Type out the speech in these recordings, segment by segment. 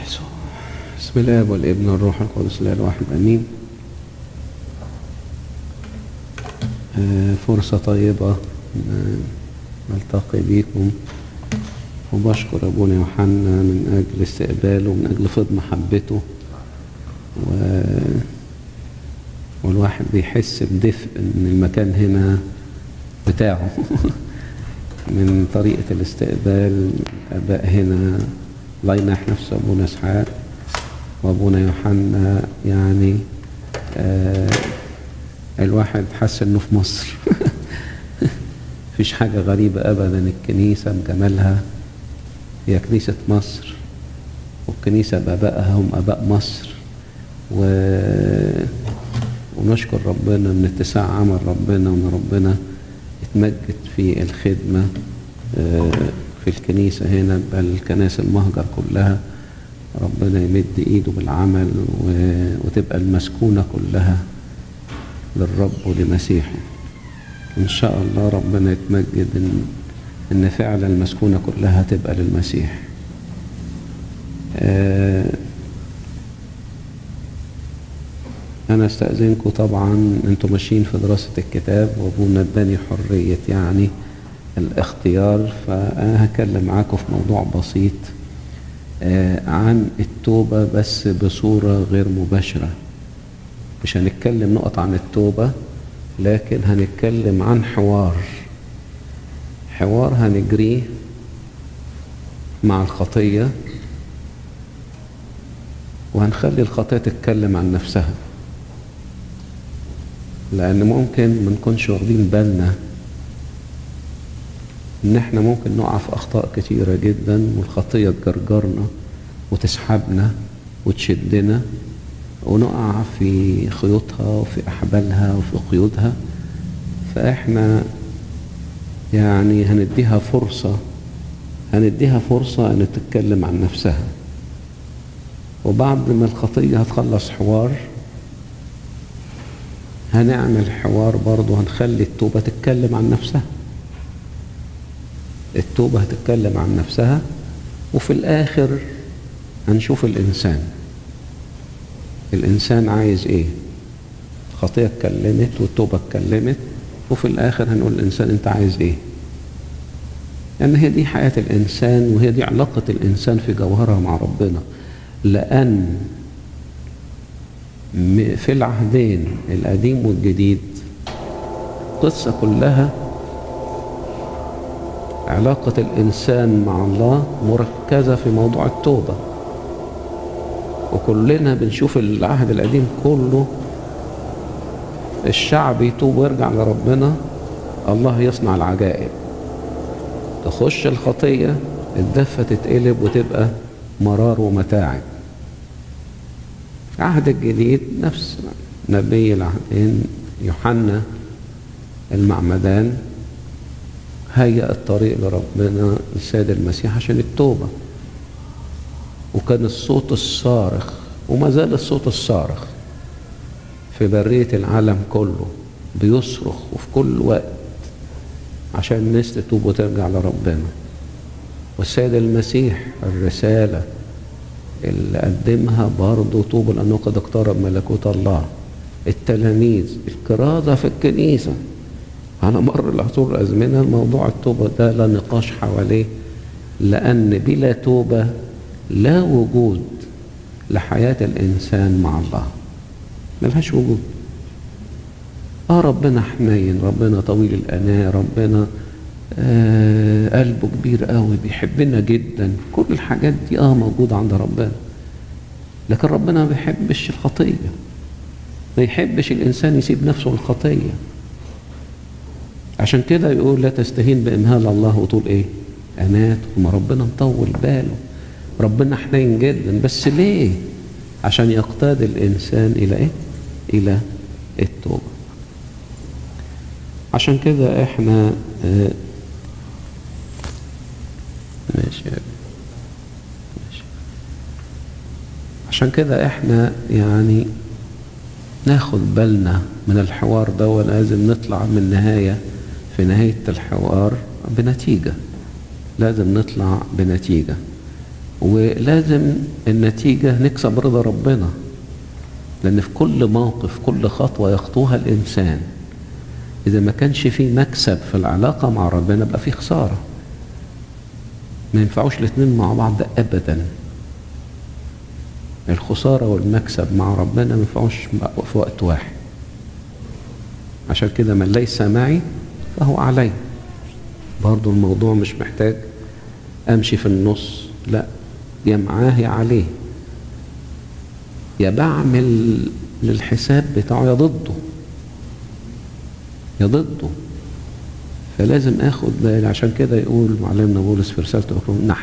بسم الله والابن والروح القدس الاله الواحد امين. فرصة طيبة نلتقي بيكم، وبشكر ابونا يوحنا من اجل استقباله ومن اجل فضل محبته، والواحد بيحس بدفء ان المكان هنا بتاعه من طريقة الاستقبال. الاباء هنا الله ينح نفسه ابونا اسحاق وابونا يوحنا، يعني الواحد حس انه في مصر. مفيش حاجة غريبة ابدا، الكنيسة بجمالها هي كنيسة مصر، والكنيسة بابائها هم اباء مصر، ونشكر ربنا من اتساع عمل ربنا، وان ربنا يتمجد في الخدمة في الكنيسة هنا، بل الكنائس المهجر كلها ربنا يمد ايده بالعمل، وتبقى المسكونة كلها للرب ولمسيحه ان شاء الله. ربنا يتمجد ان فعلا المسكونة كلها تبقى للمسيح. انا استأذنكم طبعا، انتم ماشيين في دراسة الكتاب وابونا اداني حرية يعني الاختيار، فانا هكلم معاكم في موضوع بسيط عن التوبة، بس بصورة غير مباشرة. مش هنتكلم نقط عن التوبة، لكن هنتكلم عن حوار هنجريه مع الخطية، وهنخلي الخطية تتكلم عن نفسها، لأن ممكن ما نكونش واخدين بالنا إن إحنا ممكن نقع في أخطاء كتيرة جدا، والخطية تجرجرنا وتسحبنا وتشدنا، ونقع في خيوطها وفي أحبالها وفي قيودها. فإحنا يعني هنديها فرصة أن تتكلم عن نفسها. وبعد ما الخطية هتخلص حوار، هنعمل حوار برضو، هنخلي التوبة تتكلم عن نفسها. التوبة هتتكلم عن نفسها، وفي الآخر هنشوف الإنسان عايز إيه. الخطية اتكلمت والتوبة اتكلمت، وفي الآخر هنقول الإنسان أنت عايز إيه. لأن هي دي حياة الإنسان، وهي دي علاقة الإنسان في جوهرها مع ربنا. لأن في العهدين القديم والجديد القصة كلها علاقة الإنسان مع الله مركزة في موضوع التوبة. وكلنا بنشوف العهد القديم كله الشعب يتوب ويرجع لربنا، الله يصنع العجائب. تخش الخطية الدفة تتقلب وتبقى مرار ومتاعب. العهد الجديد نفس نبي العهدين يوحنا المعمدان هيأ الطريق لربنا السيد المسيح عشان التوبة، وكان الصوت الصارخ وما زال الصوت الصارخ في برية العالم كله، بيصرخ وفي كل وقت عشان الناس تتوب وترجع لربنا. والسيد المسيح الرسالة اللي قدمها برضه توبوا لأنه قد اقترب ملكوت الله. التلاميذ، الكرازة في الكنيسة على مر العصور والأزمنة، موضوع التوبة ده لا نقاش حواليه، لأن بلا توبة لا وجود لحياة الإنسان مع الله، ملهاش وجود. ربنا حنين، ربنا طويل الأناة، ربنا قلبه كبير قوي، بيحبنا جدا، كل الحاجات دي موجودة عند ربنا. لكن ربنا ما بيحبش الخطية، ما يحبش الإنسان يسيب نفسه الخطية. عشان كده يقول لا تستهين بإمهال الله وطول إيه؟ أنات. وما ربنا مطول باله، ربنا حنين جدا، بس ليه؟ عشان يقتاد الإنسان إلى إيه؟ إلى التوبة. عشان كده إحنا ماشي. عشان كده إحنا يعني ناخد بالنا من الحوار ده، ولازم نطلع من في نهاية الحوار بنتيجة. لازم نطلع بنتيجة. ولازم النتيجة نكسب رضا ربنا، لأن في كل موقف كل خطوة يخطوها الإنسان إذا ما كانش فيه مكسب في العلاقة مع ربنا بقى فيه خسارة. ما ينفعوش الاثنين مع بعض أبدا. الخسارة والمكسب مع ربنا ما ينفعوش في وقت واحد. عشان كده من ليس معي فهو علي. برضو الموضوع مش محتاج أمشي في النص، لا، يا معاه يا عليه، يا بعمل للحساب بتاعه يا ضده، يا ضده. فلازم اخد بالي. عشان كده يقول معلمنا بولس في رسالته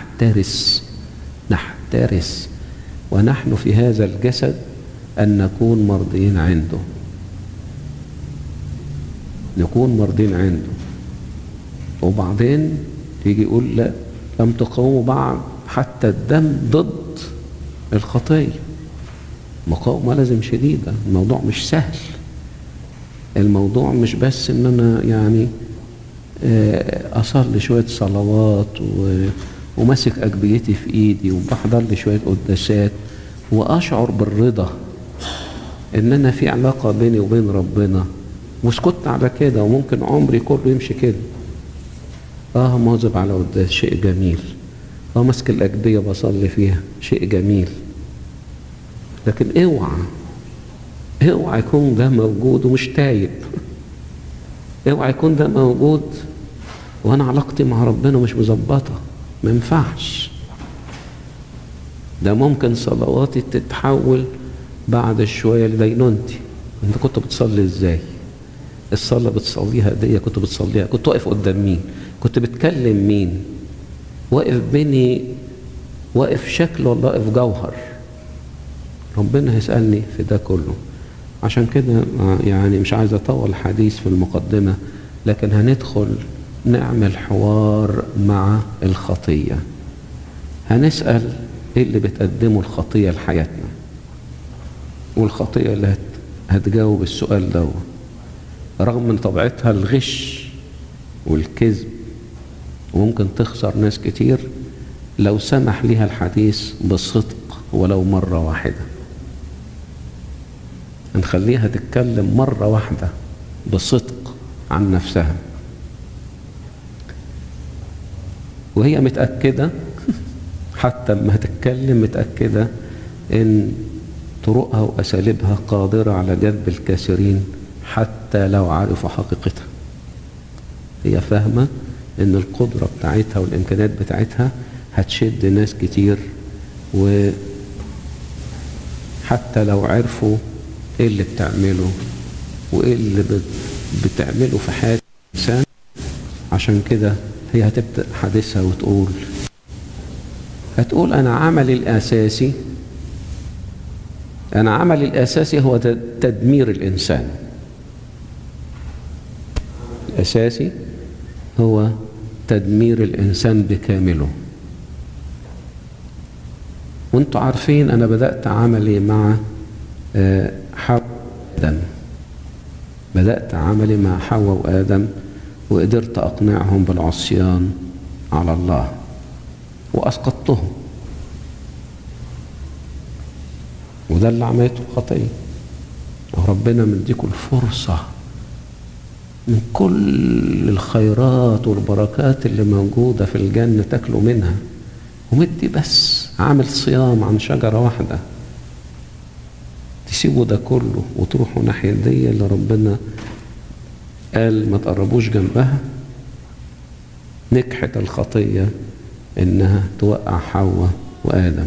نحترس ونحن في هذا الجسد أن نكون مرضيين عنده. نكون مرضين عنده. وبعدين يجي يقول لا، لم تقاوموا بعد حتى الدم ضد الخطية. مقاومة لازم شديدة. الموضوع مش سهل. الموضوع مش بس ان انا يعني اصلي شوية صلوات وماسك اجبيتي في ايدي وبحضر لي شوية قداسات واشعر بالرضا ان انا في علاقة بيني وبين ربنا وسكت على كده، وممكن عمري كله يمشي كده. مواظب على قداس، شيء جميل. ماسك الاجبية بصلي فيها، شيء جميل. لكن اوعى يكون ده موجود ومش تايب. اوعى يكون ده موجود وانا علاقتي مع ربنا مش مظبطه. ما ينفعش. ده ممكن صلواتي تتحول بعد شويه لدينونتي. انت كنت بتصلي ازاي؟ الصلاه بتصليها دي كنت بتصليها، كنت واقف قدام مين؟ كنت بتكلم مين؟ واقف بيني، واقف شكل ولا واقف جوهر؟ ربنا هيسألني في ده كله. عشان كده يعني مش عايز اطول الحديث في المقدمة، لكن هندخل نعمل حوار مع الخطية. هنسأل ايه اللي بتقدمه الخطية لحياتنا، والخطية اللي هتجاوب السؤال ده رغم من طبيعتها الغش والكذب، وممكن تخسر ناس كتير لو سمح ليها الحديث بصدق ولو مرة واحدة. نخليها تتكلم مرة واحدة بصدق عن نفسها وهي متأكدة حتى ما تتكلم متأكدة ان طرقها وأساليبها قادرة على جذب الكثيرين حتى لو عرفوا حقيقتها. هي فاهمة ان القدرة بتاعتها والإمكانيات بتاعتها هتشد ناس كتير، وحتى لو عرفوا ايه اللي بتعمله وايه اللي بتعمله في حياة الإنسان. عشان كده هي هتبدأ حديثها هتقول أنا عملي الأساسي هو تدمير الإنسان. الأساسي هو تدمير الإنسان بكامله. وانتوا عارفين أنا بدأت عملي مع حواء وآدم. بدأت عملي مع حواء وآدم وقدرت أقنعهم بالعصيان على الله وأسقطتهم، وده اللي عملته خطية. وربنا مديكم الفرصة من كل الخيرات والبركات اللي موجودة في الجنة تاكلوا منها، ومدي بس عامل صيام عن شجرة واحدة. تسيبوا ده كله وتروحوا ناحية دي اللي ربنا قال ما تقربوش جنبها. نجحت الخطية انها توقع حواء وآدم.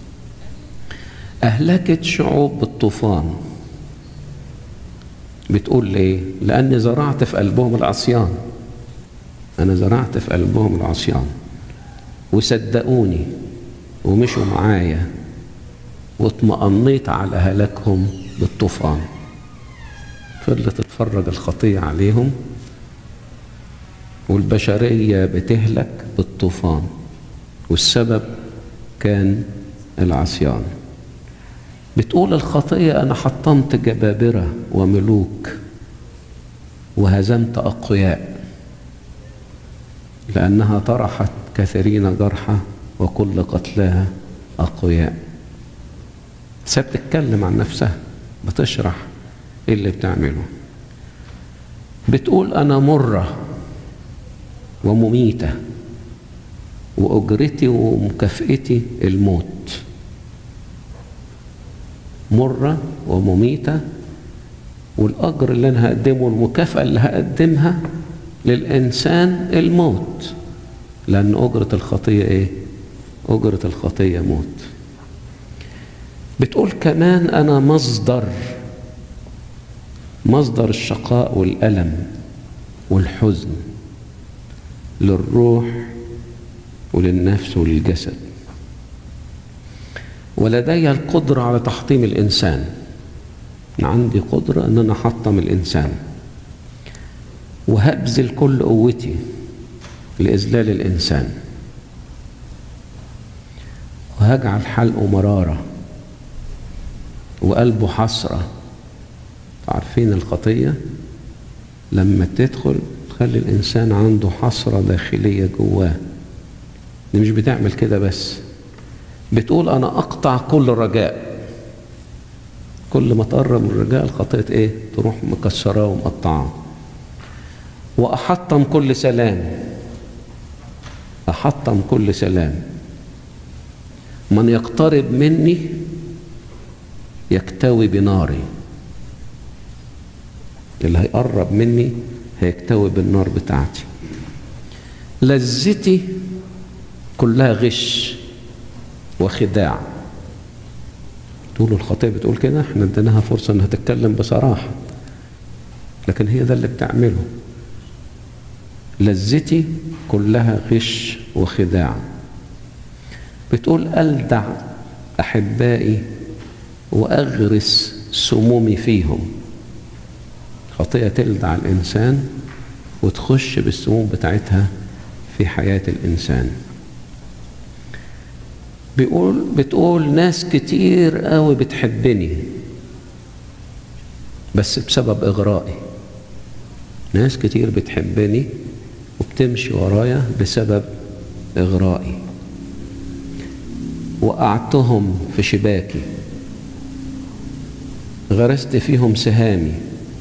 أهلكت شعوب بالطوفان. بتقول ليه؟ لأني زرعت في قلبهم العصيان. أنا زرعت في قلبهم العصيان وصدقوني ومشوا معايا واطمأنيت على هلاكهم بالطوفان. فضلت تتفرج الخطية عليهم والبشرية بتهلك بالطوفان، والسبب كان العصيان. بتقول الخطية أنا حطمت جبابرة وملوك وهزمت أقوياء، لأنها طرحت كثيرين جرحى وكل قتلاها أقوياء. بس بتتكلم عن نفسها، بتشرح إيه اللي بتعمله. بتقول أنا مرة ومميتة، وأجرتي ومكافئتي الموت. مرة ومميتة، والأجر اللي أنا هقدمه، المكافأة اللي هقدمها للإنسان الموت، لأن أجرة الخطية إيه؟ أجرة الخطية موت. بتقول كمان أنا مصدر الشقاء والألم والحزن للروح وللنفس وللجسد، ولدي القدرة على تحطيم الإنسان. عندي قدرة أن أنا أحطم الإنسان، وهبذل كل قوتي لإذلال الإنسان، وهجعل حلقه مرارة وقلبه حسرة. عارفين الخطية لما تدخل تخلي الإنسان عنده حسرة داخلية جواه. دي مش بتعمل كده بس، بتقول أنا أقطع كل رجاء. كل ما تقرب من الرجاء الخطية إيه؟ تروح مكسراه ومقطعاه. وأحطم كل سلام، أحطم كل سلام. من يقترب مني يكتوي بناري. اللي هيقرب مني هيكتوي بالنار بتاعتي. لذتي كلها غش وخداع. تقولوا الخطية بتقول كده، احنا اديناها فرصة انها تتكلم بصراحة، لكن هي ده اللي بتعمله. لذتي كلها غش وخداع. بتقول ألدع أحبائي وأغرس سمومي فيهم. خطية تلدع الإنسان وتخش بالسموم بتاعتها في حياة الإنسان. بتقول ناس كتير قوي بتحبني بس بسبب إغرائي. ناس كتير بتحبني وبتمشي ورايا بسبب إغرائي. وقعتهم في شباكي، غرست فيهم سهامي.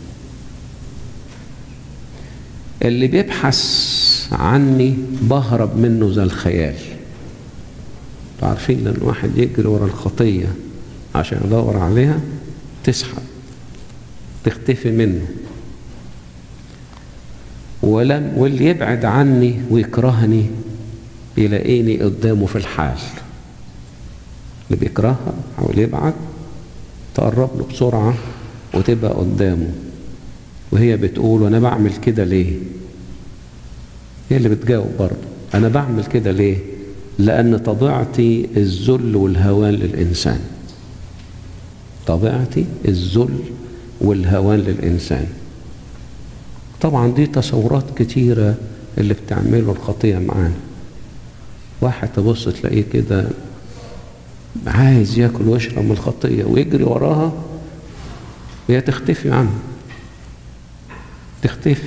اللي بيبحث عني بهرب منه زي الخيال. عارفين لما واحد يجري ورا الخطية عشان يدور عليها تسحب، تختفي منه. واللي يبعد عني ويكرهني يلاقيني قدامه في الحال. اللي بيكرهها حاول يبعد، تقرب له بسرعة وتبقى قدامه. وهي بتقول وانا بعمل كده ليه؟ هي اللي بتجاوب برضه، انا بعمل كده ليه؟ لأن طبيعتي الذل والهوان للإنسان. طبيعتي الذل والهوان للإنسان. طبعا دي تصورات كتيرة اللي بتعمله الخطية معانا. واحد تبص تلاقيه كده عايز ياكل ويشرب من الخطية ويجري وراها، وهي تختفي عنه، تختفي.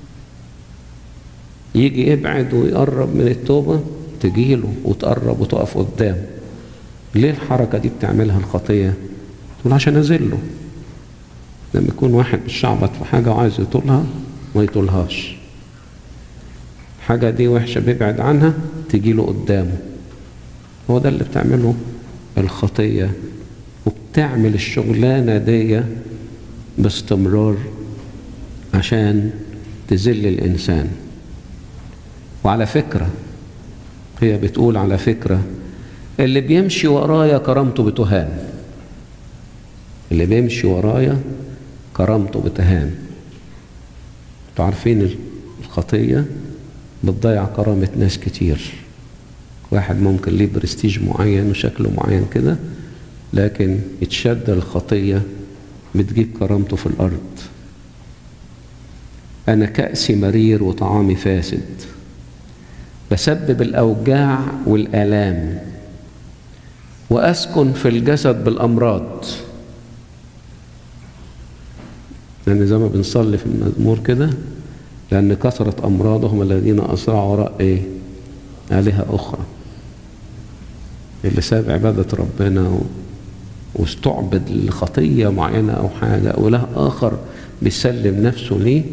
يجي يبعد ويقرب من التوبة تجيله وتقرب وتقف قدامه. ليه الحركة دي بتعملها الخطية؟ تقول عشان أذله. لما يكون واحد بيشعبط في حاجة وعايز يطولها ما يطولهاش، حاجة دي وحشة بيبعد عنها تجيله قدامه. هو ده اللي بتعمله الخطية، وبتعمل الشغلانة دي باستمرار عشان تذل الإنسان. وعلى فكرة هي بتقول على فكرة اللي بيمشي ورايا كرامته بتهان. اللي بيمشي ورايا كرامته بتهان. انتوا عارفين الخطية بتضيع كرامة ناس كتير. واحد ممكن ليه برستيج معين وشكله معين كده، لكن يتشد الخطية بتجيب كرامته في الأرض. أنا كأسي مرير وطعامي فاسد، بسبب الأوجاع والآلام، وأسكن في الجسد بالأمراض. لأن زي ما بنصلي في المزمور كده، لأن كثرة أمراضهم الذين أسرعوا وراء إيه؟ آلهة أخرى. اللي ساب عبادة ربنا واستعبد لخطية معينة أو حاجة أو له آخر بيسلم نفسه ليه،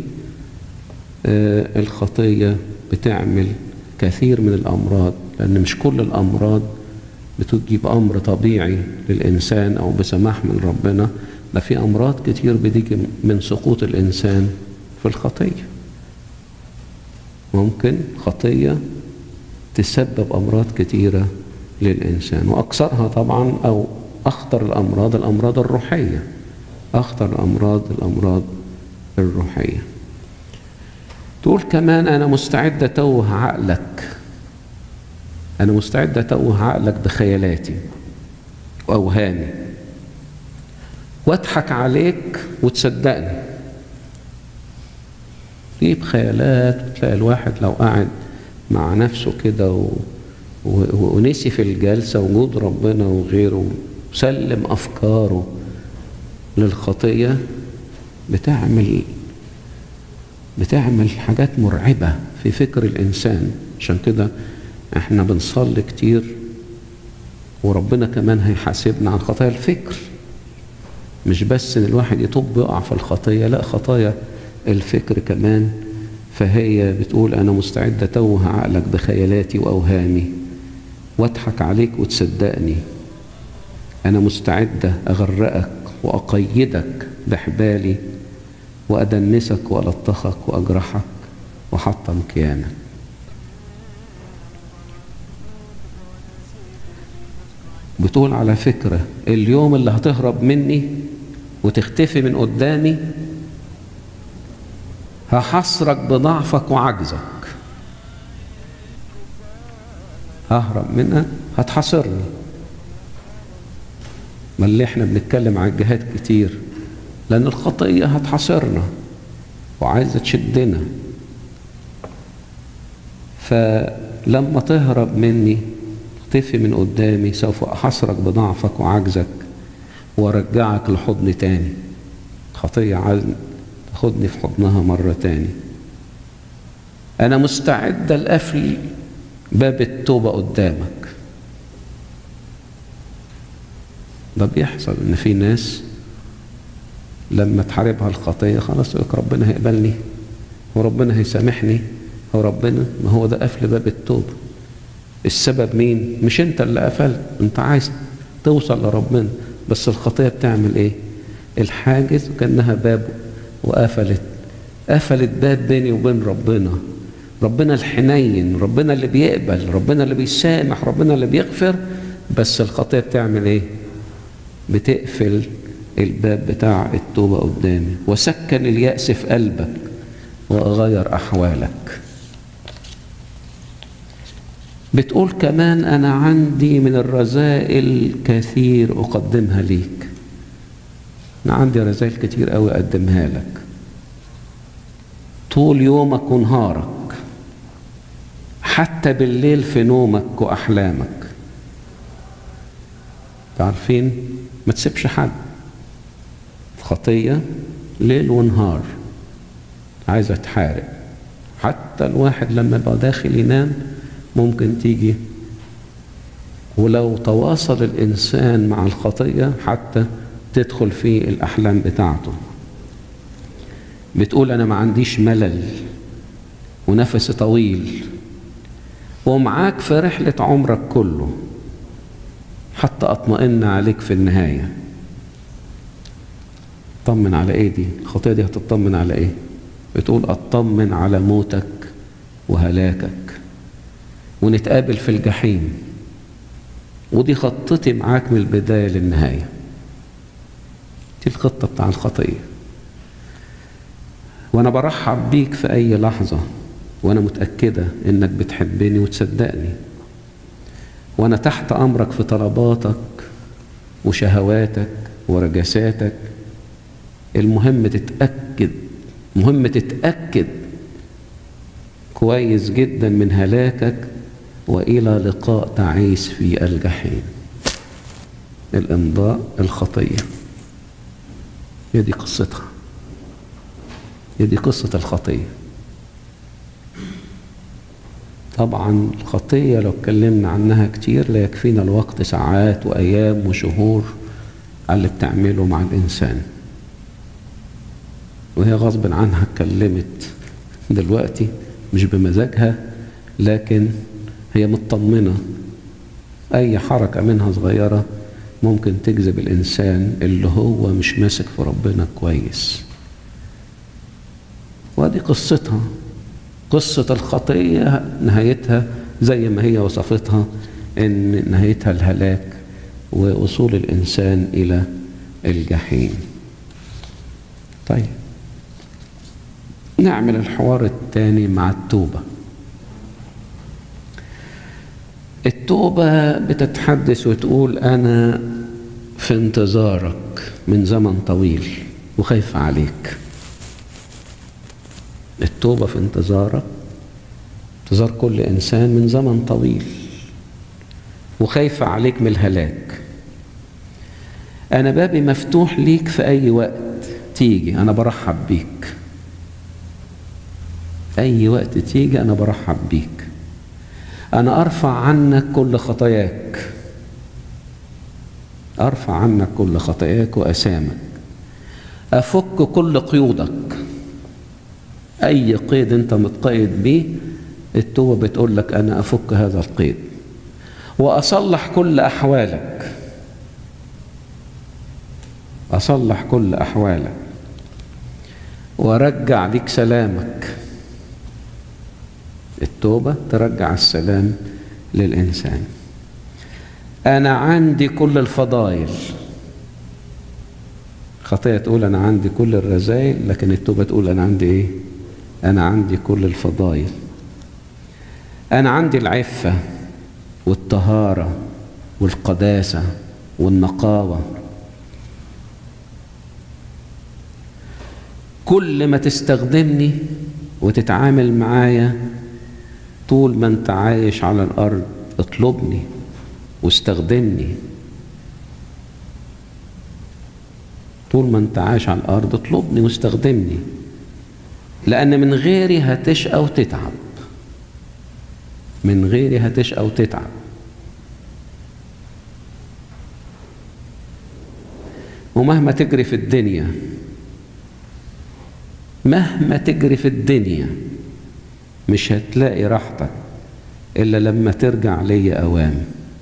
الخطية بتعمل كثير من الأمراض، لأن مش كل الأمراض بتجيب أمر طبيعي للإنسان أو بسماح من ربنا، ده في أمراض كتير بتيجي من سقوط الإنسان في الخطية. ممكن خطية تسبب أمراض كتيرة للإنسان، وأكثرها طبعا أو أخطر الأمراض الروحية، أخطر الأمراض الروحية. تقول كمان أنا مستعد أتوه عقلك، أنا مستعد أتوه عقلك بخيالاتي وأوهامي وأضحك عليك وتصدقني. تجيب خيالات، تلاقي الواحد لو قاعد مع نفسه كده ونسي في الجلسة وجود ربنا وغيره، سلم أفكاره للخطية، بتعمل حاجات مرعبة في فكر الإنسان. عشان كده احنا بنصلي كتير، وربنا كمان هيحاسبنا عن خطايا الفكر، مش بس ان الواحد يطب يقع في الخطية، لا، خطايا الفكر كمان. فهي بتقول أنا مستعد أتوه عقلك بخيالاتي وأوهامي واضحك عليك وتصدقني. أنا مستعد أغرقك وأقيدك بحبالي وأدنسك وألطخك وأجرحك وحطم كيانك. بتقول على فكرة اليوم اللي هتهرب مني وتختفي من قدامي هحصرك بضعفك وعجزك. ههرب منك هتحصرني. ما اللي احنا بنتكلم عن الجهاد كتير، لأن الخطية هتحصرنا وعايزة تشدنا. فلما تهرب مني تختفي من قدامي سوف أحصرك بضعفك وعجزك وارجعك لحضن تاني. خطية عايزة تاخدني في حضنها مرة تاني. أنا مستعد لقفل باب التوبة قدامك. ده بيحصل إن في ناس لما تحاربها الخطية خلاص يقولك ربنا هيقبلني وربنا هيسامحني، هو ربنا، ما هو ده قفل باب التوبة. السبب مين؟ مش انت اللي قفلت، انت عايز توصل لربنا، بس الخطية بتعمل ايه؟ الحاجز كأنها باب وقفلت باب بيني وبين ربنا. ربنا الحنين، ربنا اللي بيقبل، ربنا اللي بيسامح، ربنا اللي بيغفر، بس الخطية بتعمل ايه؟ بتقفل الباب بتاع التوبة قدامي. وسكن اليأس في قلبك وأغير أحوالك. بتقول كمان أنا عندي من الرذائل كثير أقدمها ليك. أنا عندي رذائل كتير أوي أقدمها لك طول يومك ونهارك، حتى بالليل في نومك وأحلامك. تعرفين ما تسيبش حد. الخطية ليل ونهار عايزة تحارب. حتى الواحد لما يبقى داخل ينام ممكن تيجي، ولو تواصل الإنسان مع الخطية حتى تدخل في الأحلام بتاعته. بتقول أنا ما عنديش ملل ونفس طويل ومعاك في رحلة عمرك كله حتى أطمئن عليك في النهاية. طمن على إيه دي؟ الخطية دي هتطمن على إيه؟ بتقول أطمن على موتك وهلاكك ونتقابل في الجحيم، ودي خطتي معاك من البداية للنهاية. دي الخطة بتاع الخطية. وأنا برحب بيك في أي لحظة، وأنا متأكدة إنك بتحبني وتصدقني، وأنا تحت أمرك في طلباتك وشهواتك ورجساتك. المهم تتأكد كويس جدا من هلاكك وإلى لقاء تعيس في الجحيم. الإمضاء الخطية هي دي قصتها، هي دي قصة الخطية. طبعا الخطية لو اتكلمنا عنها كتير لا يكفينا الوقت، ساعات وأيام وشهور على اللي بتعمله مع الإنسان. وهي غصب عنها اتكلمت دلوقتي مش بمزاجها، لكن هي مطمنة أي حركة منها صغيرة ممكن تجذب الإنسان اللي هو مش ماسك في ربنا كويس. وادي قصتها، قصة الخطية نهايتها زي ما هي وصفتها، إن نهايتها الهلاك ووصول الإنسان إلى الجحيم. طيب نعمل الحوار الثاني مع التوبة. التوبة بتتحدث وتقول أنا في انتظارك من زمن طويل وخايف عليك. التوبة في انتظارك، انتظار كل إنسان من زمن طويل، وخايف عليك من الهلاك. أنا بابي مفتوح ليك في أي وقت تيجي، أنا برحب بيك. أي وقت تيجي أنا برحب بيك. أنا أرفع عنك كل خطاياك، أرفع عنك كل خطاياك وأسامك، أفك كل قيودك. أي قيد أنت متقيد بيه التوبة بتقول لك أنا أفك هذا القيد، وأصلح كل أحوالك، أصلح كل أحوالك، وأرجع لك سلامك. التوبة ترجع السلام للإنسان. أنا عندي كل الفضائل. خطية تقول أنا عندي كل الرذائل، لكن التوبة تقول أنا عندي إيه؟ أنا عندي كل الفضائل. أنا عندي العفة والطهارة والقداسة والنقاوة. كل ما تستخدمني وتتعامل معايا طول ما انت عايش على الأرض اطلبني واستخدمني. طول ما انت عايش على الأرض اطلبني واستخدمني، لأن من غيري هتشقى وتتعب. من غيري هتشقى وتتعب. ومهما تجري في الدنيا، مهما تجري في الدنيا مش هتلاقي راحتك إلا لما ترجع لي أوام.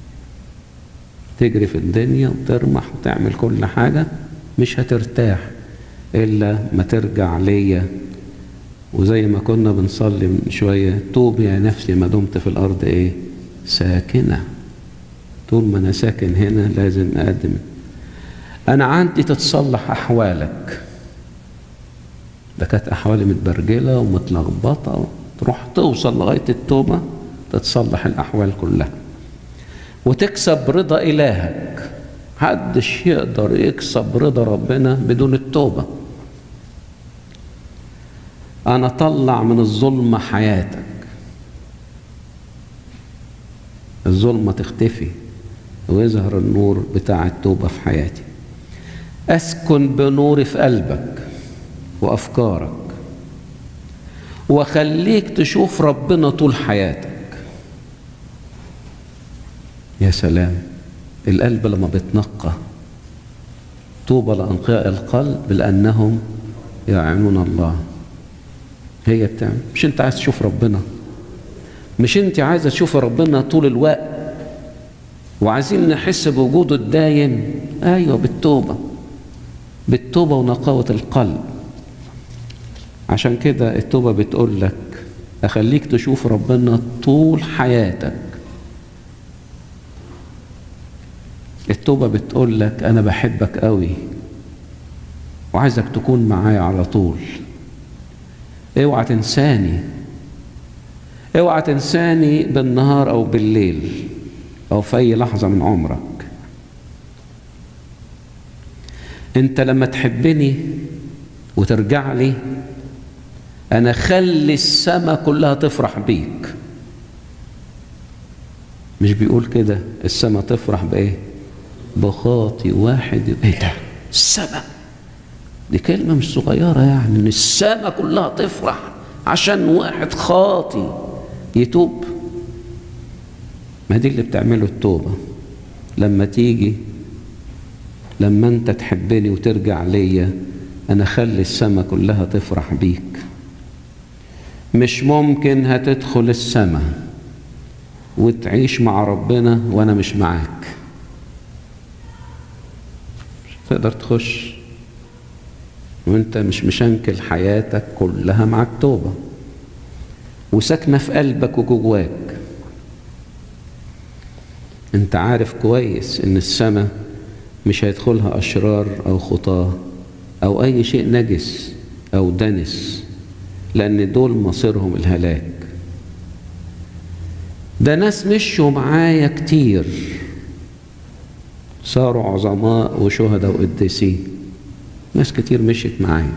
تجري في الدنيا وترمح وتعمل كل حاجة، مش هترتاح إلا ما ترجع لي. وزي ما كنا بنصلي من شوية، توب يا نفسي ما دمت في الأرض إيه؟ ساكنة. طول ما أنا ساكن هنا لازم أقدم. أنا عندي تتصلح أحوالك. ده كانت أحوالي متبرجلة ومتلخبطة، تروح توصل لغاية التوبة تتصلح الأحوال كلها وتكسب رضا إلهك. محدش يقدر يكسب رضا ربنا بدون التوبة. أنا طلع من الظلمة حياتك، الظلمة تختفي ويظهر النور بتاع التوبة في حياتي. أسكن بنوري في قلبك وأفكارك، وخليك تشوف ربنا طول حياتك. يا سلام، القلب لما بيتنقى. طوبى لأنقياء القلب لأنهم يعينون الله. هي بتعمل. مش انت عايز تشوف ربنا؟ مش انت عايزة تشوف ربنا طول الوقت وعايزين نحس بوجوده الدايم؟ ايوه، بالتوبة، بالتوبة ونقاوة القلب. عشان كده التوبة بتقول لك أخليك تشوف ربنا طول حياتك. التوبة بتقول لك أنا بحبك قوي وعايزك تكون معايا على طول. اوعى تنساني، اوعى تنساني بالنهار أو بالليل أو في أي لحظة من عمرك. أنت لما تحبني وترجع لي أنا خلي السماء كلها تفرح بيك. مش بيقول كده السماء تفرح بإيه؟ بخاطي واحد. إيه ده؟ السماء دي كلمة مش صغيرة، يعني إن السماء كلها تفرح عشان واحد خاطي يتوب. ما دي اللي بتعمله التوبة. لما انت تحبني وترجع ليا، انا خلي السما كلها تفرح بيك. مش ممكن هتدخل السما وتعيش مع ربنا وانا مش معاك. مش هتقدر تخش وانت مش مشنكل حياتك كلها مع التوبة وساكنة في قلبك وجواك. انت عارف كويس ان السما مش هيدخلها اشرار او خطاه او اي شيء نجس او دنس، لان دول مصيرهم الهلاك. ده ناس مشوا معايا كتير، صاروا عظماء وشهداء وقديسين. ناس كتير مشيت معايا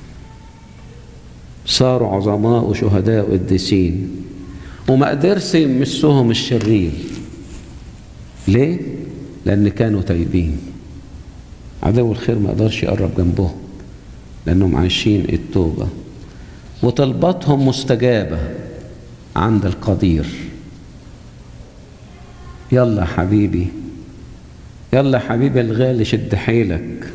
صاروا عظماء وشهداء وقديسين، وما قدرش يمسهم الشرير. ليه؟ لأن كانوا تايبين. عدو الخير ما قدرش يقرب جنبهم لأنهم عايشين التوبة، وطلباتهم مستجابة عند القدير. يلا حبيبي، يلا حبيبي الغالي، شد حيلك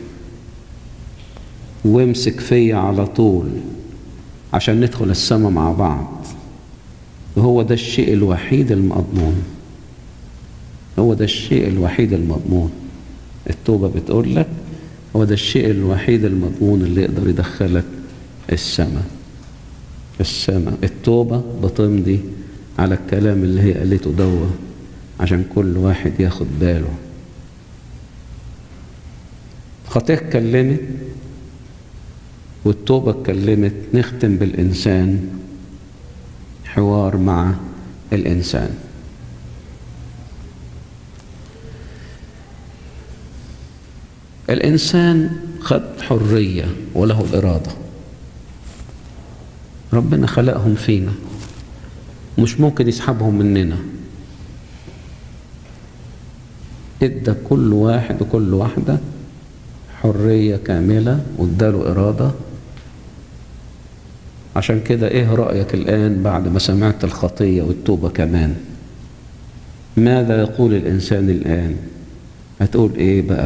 وامسك فيا على طول عشان ندخل السما مع بعض. وهو ده الشيء الوحيد المضمون، هو ده الشيء الوحيد المضمون. التوبة بتقول لك هو ده الشيء الوحيد المضمون اللي يقدر يدخلك السما. التوبة بتمضي على الكلام اللي هي قالته دوه عشان كل واحد ياخد باله. خطيئة اتكلمت والتوبة اتكلمت. نختم بالإنسان، حوار مع الإنسان. الإنسان خد حرية وله الإرادة. ربنا خلقهم فينا، مش ممكن يسحبهم مننا. ادى كل واحد وكل واحدة حرية كاملة واداله إرادة. عشان كده ايه رأيك الآن بعد ما سمعت الخطية والتوبة كمان؟ ماذا يقول الإنسان الآن؟ هتقول ايه بقى؟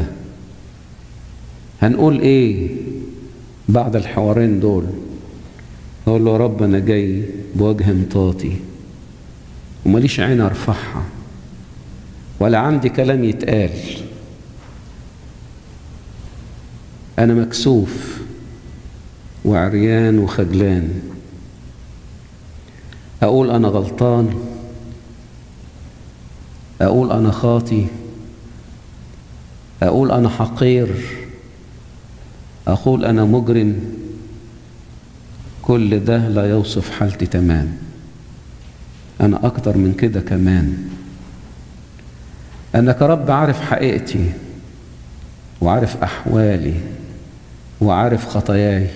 هنقول ايه بعد الحوارين دول؟ نقول له يا رب انا جاي بوجه مطاطي وماليش عين ارفعها ولا عندي كلام يتقال. انا مكسوف وعريان وخجلان. اقول انا غلطان، اقول انا خاطي، اقول انا حقير، اقول انا مجرم. كل ده لا يوصف حالتي تمام. انا اكتر من كده كمان. انك يا رب عارف حقيقتي وعارف احوالي وعارف خطاياي،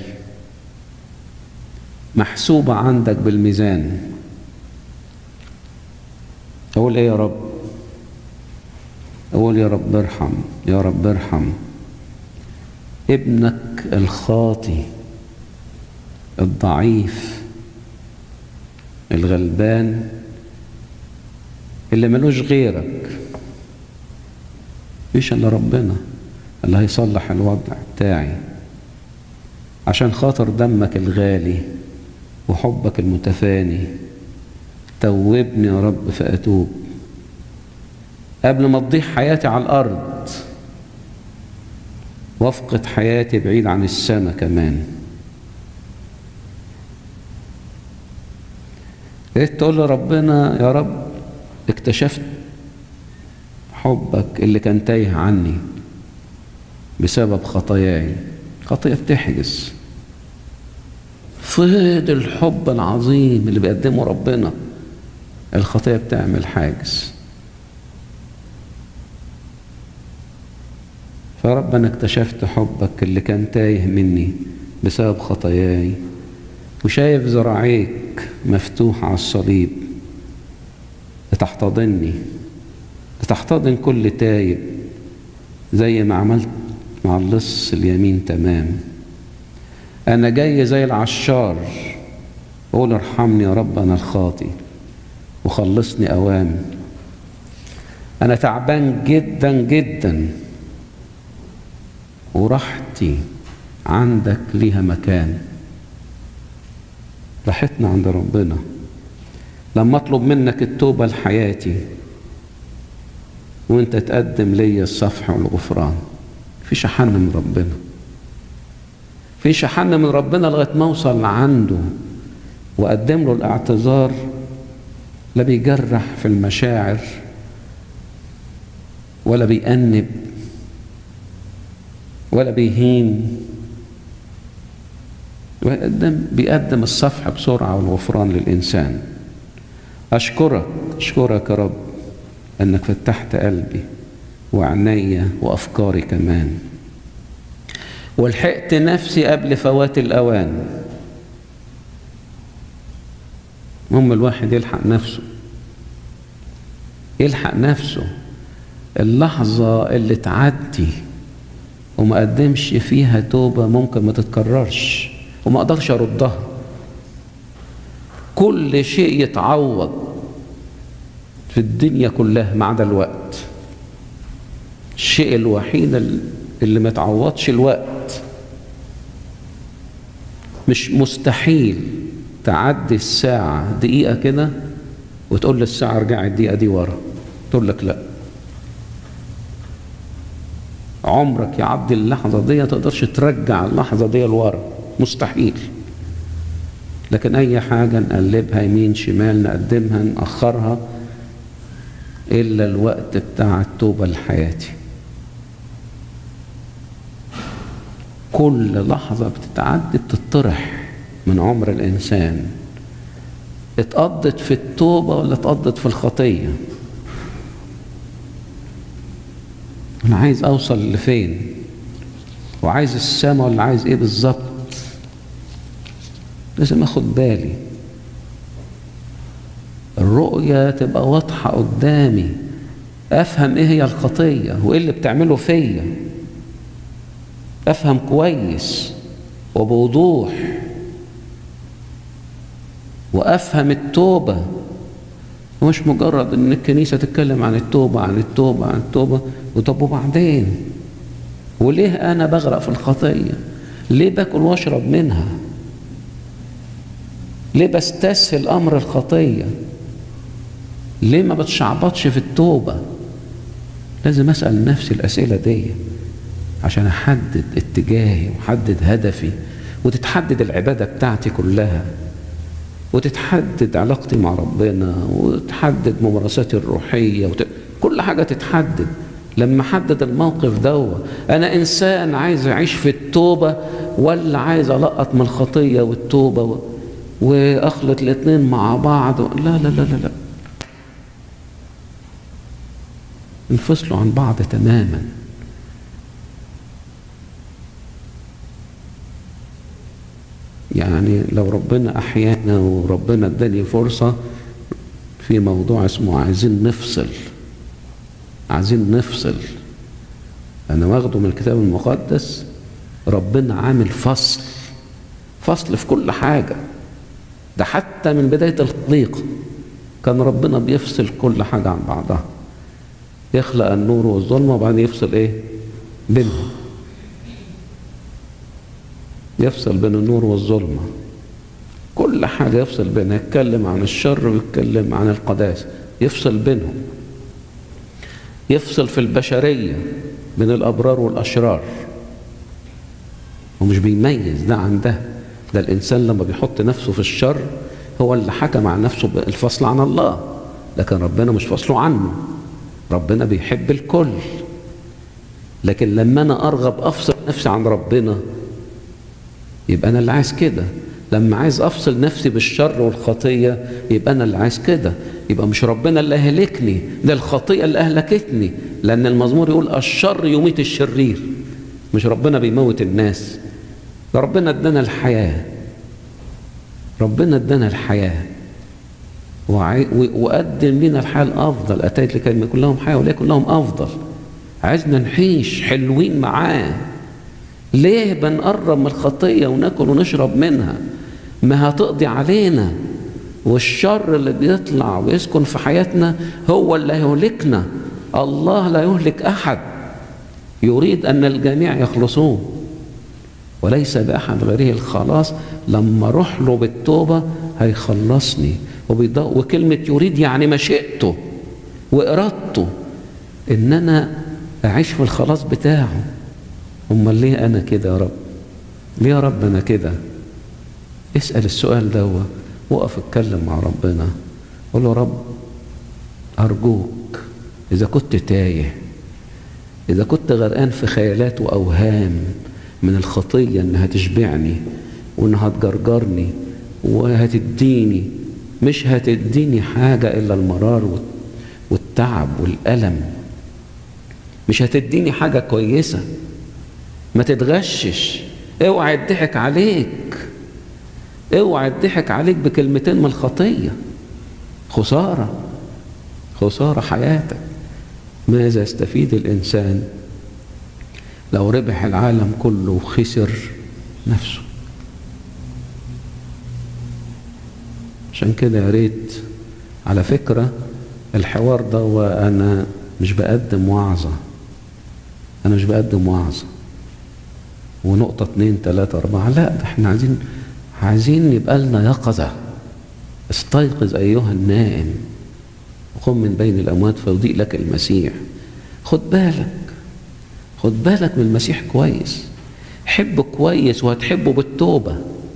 محسوبة عندك بالميزان. اقول ايه يا رب؟ اقول يا رب ارحم، يا رب ارحم ابنك الخاطي الضعيف الغلبان اللي ملوش غيرك. مفيش الا ربنا اللي هيصلح الوضع بتاعي. عشان خاطر دمك الغالي وحبك المتفاني توبني يا رب فأتوب قبل ما تضيع حياتي على الأرض وافقد حياتي بعيد عن السماء كمان. تقول لربنا يا رب اكتشفت حبك اللي كان تايه عني بسبب خطاياي. خطيئة بتحجز. فيض الحب العظيم اللي بيقدمه ربنا، الخطيئة بتعمل حاجز. فرب انا اكتشفت حبك اللي كان تايه مني بسبب خطاياي، وشايف ذراعيك مفتوحة على الصليب لتحتضني، لتحتضن كل تايب زي ما عملت مع اللص اليمين تمام. أنا جاي زي العشار أقول ارحمني يا رب أنا الخاطي وخلصني أوام. أنا تعبان جدا جدا، وراحتي عندك ليها مكان. راحتنا عند ربنا لما أطلب منك التوبة لحياتي وانت تقدم لي الصفح والغفران. فيش أحن من ربنا، فيش أحن من ربنا لغاية ما أوصل عنده وأقدم له الاعتذار. لا بيجرح في المشاعر ولا بيأنب ولا بيهين، بيقدم الصفح بسرعة والغفران للإنسان. أشكرك يا رب أنك فتحت قلبي وعينيا وأفكاري كمان، ولحقت نفسي قبل فوات الأوان. المهم الواحد يلحق نفسه اللحظة اللي تعدي وما قدمش فيها توبة ممكن ما تتكررش وما أقدرش أردها. كل شيء يتعوض في الدنيا كلها ما عدا الوقت. الشيء الوحيد اللي ما يتعوضش الوقت. مش مستحيل تعدي الساعة دقيقة كده وتقول للساعة ارجعي الدقيقة دي ورا، تقول لك لا. عمرك يعدي اللحظة دي تقدرش ترجع اللحظة دي لورا، مستحيل. لكن أي حاجة نقلبها يمين شمال، نقدمها نأخرها، إلا الوقت بتاع التوبة لحياتي. كل لحظة بتتعدي بتطرح من عمر الإنسان، اتقضت في التوبة ولا اتقضت في الخطية. أنا عايز أوصل لفين، وعايز السما ولا عايز إيه بالظبط. لازم أخد بالي، الرؤية تبقى واضحة قدامي، أفهم إيه هي الخطية وإيه اللي بتعمله فيا، أفهم كويس وبوضوح، وأفهم التوبة. مش مجرد إن الكنيسة تتكلم عن التوبة عن التوبة عن التوبة، وطب وبعدين؟ وليه أنا بغرق في الخطية؟ ليه باكل واشرب منها؟ ليه بستسهل أمر الخطية؟ ليه ما بتشعبطش في التوبة؟ لازم أسأل نفسي الأسئلة دي عشان أحدد اتجاهي وأحدد هدفي، وتتحدد العبادة بتاعتي كلها، وتتحدد علاقتي مع ربنا، وتتحدد ممارساتي الروحية، كل حاجة تتحدد. لما أحدد الموقف ده، أنا إنسان عايز أعيش في التوبة ولا عايز ألقط من الخطية والتوبة وأخلط الاتنين مع بعض؟ لا لا لا لا لا، انفصلوا عن بعض تماما. يعني لو ربنا أحيانا وربنا اداني فرصة في موضوع اسمه عايزين نفصل، أنا واخده من الكتاب المقدس. ربنا عامل فصل في كل حاجة. ده حتى من بداية الخليقة كان ربنا بيفصل كل حاجة عن بعضها، يخلق النور والظلمة وبعدين يفصل ايه بينهم، يفصل بين النور والظلمة، كل حاجة يفصل بينها. يتكلم عن الشر ويتكلم عن القداسة، يفصل بينهم، يفصل في البشرية بين الأبرار والأشرار، ومش بيميز ده عن ده. ده الإنسان لما بيحط نفسه في الشر هو اللي حكم عن نفسه بالفصل عن الله، لكن ربنا مش فصله عنه. ربنا بيحب الكل، لكن لما أنا أرغب أفصل نفسي عن ربنا يبقى أنا اللي عايز كده. لما عايز أفصل نفسي بالشر والخطية يبقى أنا اللي عايز كده. يبقى مش ربنا اللي أهلكني، ده الخطية اللي أهلكتني، لأن المزمور يقول الشر يميت الشرير. مش ربنا بيموت الناس، ده ربنا ادانا الحياة. ربنا ادانا الحياة وقدم لنا الحياة الأفضل. أتيت لكي يكون لهم حياة وليكن لهم أفضل. عايزنا نعيش حلوين معاه. ليه بنقرب من الخطية وناكل ونشرب منها؟ ما هتقضي علينا، والشر اللي بيطلع ويسكن في حياتنا هو اللي هيهلكنا. الله لا يهلك أحد، يريد أن الجميع يخلصون وليس بأحد غيره الخلاص. لما أروح له بالتوبة هيخلصني. وكلمة يريد يعني مشيئته وإرادته إن أنا أعيش في الخلاص بتاعه. أمال ليه أنا كده يا رب؟ ليه يا رب أنا كده؟ اسأل السؤال ده، وقف اتكلم مع ربنا، قول له رب أرجوك إذا كنت تايه، إذا كنت غرقان في خيالات وأوهام من الخطية إنها تشبعني وإنها تجرجرني وهتديني، مش هتديني حاجة إلا المرار والتعب والألم، مش هتديني حاجة كويسة. ما تتغشش، اوعى يضحك عليك، اوعى يضحك عليك بكلمتين من الخطية. خسارة، خسارة حياتك. ماذا يستفيد الإنسان لو ربح العالم كله وخسر نفسه؟ عشان كده يا ريت، على فكرة الحوار ده وأنا مش بقدم وعظة، أنا مش بقدم وعظة ونقطة 2 3 4، لا، ده احنا عايزين يبقى لنا يقظة. استيقظ أيها النائم وقم من بين الأموات فيضيء لك المسيح. خد بالك، خد بالك من المسيح كويس، حبه كويس وهتحبه بالتوبة.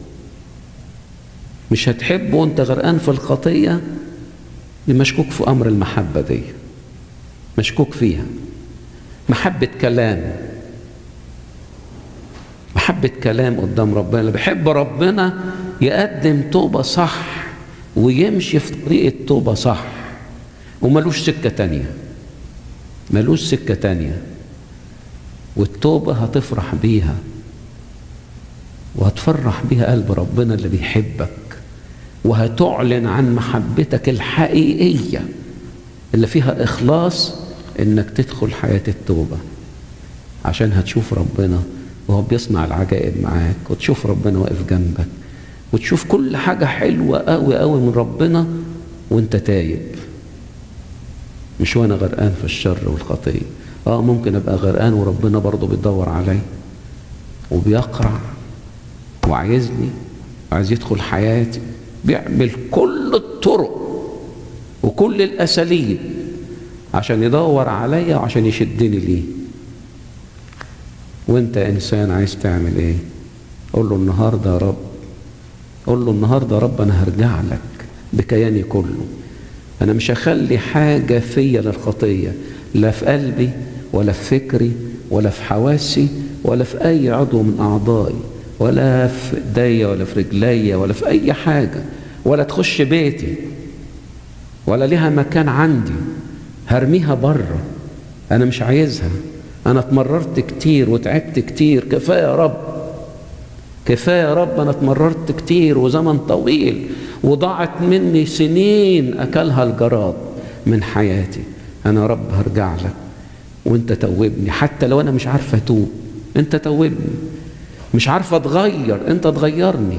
مش هتحبه وانت غرقان في الخطية، مشكوك في أمر المحبة دي، مشكوك فيها. محبة كلام، محبة كلام قدام ربنا. اللي بيحب ربنا يقدم توبة صح ويمشي في طريق التوبة صح، وملوش سكة تانية، ملوش سكة تانية. والتوبة هتفرح بيها وهتفرح بيها قلب ربنا اللي بيحبك، وهتعلن عن محبتك الحقيقية اللي فيها إخلاص إنك تدخل حياة التوبة، عشان هتشوف ربنا وهو بيصنع العجائب معاك، وتشوف ربنا واقف جنبك، وتشوف كل حاجة حلوة قوي قوي من ربنا وانت تايب، مش وانا غرقان في الشر والخطية. ممكن ابقى غرقان وربنا برضه بيدور علي وبيقرع وعايزني وعايز يدخل حياتي، بيعمل كل الطرق وكل الأساليب عشان يدور عليا وعشان يشدني ليه. وانت انسان عايز تعمل ايه؟ قول له النهارده يا رب، قول له النهارده يا رب انا هرجع لك بكياني كله. انا مش هخلي حاجه فيا للخطيه، لا في قلبي ولا في فكري ولا في حواسي ولا في اي عضو من اعضائي، ولا في ايديا ولا في رجليا ولا في اي حاجه، ولا تخش بيتي ولا ليها مكان عندي. هرميها بره، انا مش عايزها. انا اتمررت كتير وتعبت كتير، كفايه يا رب، كفايه يا رب. انا اتمررت كتير وزمن طويل وضاعت مني سنين اكلها الجراد من حياتي. انا يا رب هرجع لك وانت توبني، حتى لو انا مش عارفه اتوب انت توبني، مش عارفه اتغير انت تغيرني.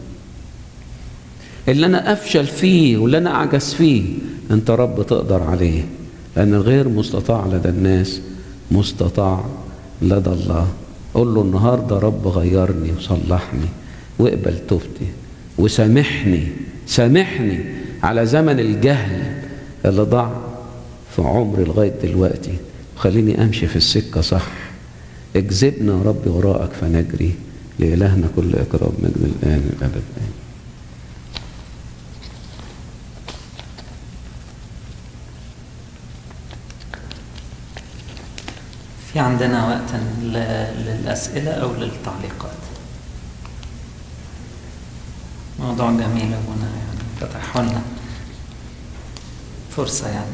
اللي انا افشل فيه واللي انا اعجز فيه انت رب تقدر عليه، لان الغير مستطاع لدى الناس مستطاع لدى الله. قول له النهارده رب غيرني وصلحني واقبل توبتي وسامحني، سامحني على زمن الجهل اللي ضاع في عمري لغايه دلوقتي، وخليني امشي في السكه صح. اجذبنا يا رب وراءك فنجري. لإلهنا كل إكرام مجد الآن والأبد. في عندنا وقت للأسئلة أو للتعليقات. موضوع جميل أبونا، يعني فتحوا لنا فرصة يعني.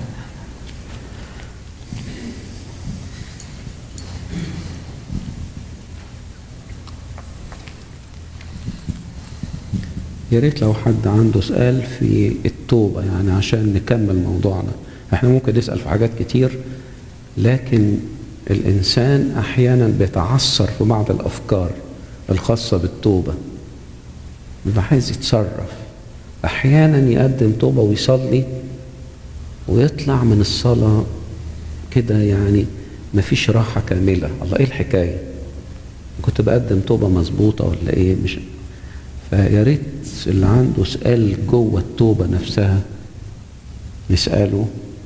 يا ريت لو حد عنده سؤال في التوبة، يعني عشان نكمل موضوعنا. احنا ممكن نسأل في حاجات كتير، لكن الإنسان أحيانا بيتعثر في بعض الأفكار الخاصة بالتوبة، بيبقى عايز يتصرف. أحيانا يقدم توبة ويصلي ويطلع من الصلاة كده يعني مفيش راحة كاملة. الله ايه الحكاية؟ كنت بقدم توبة مظبوطة ولا ايه؟ مش فيا ريت اللي عنده سؤال جوه التوبة نفسها نسأله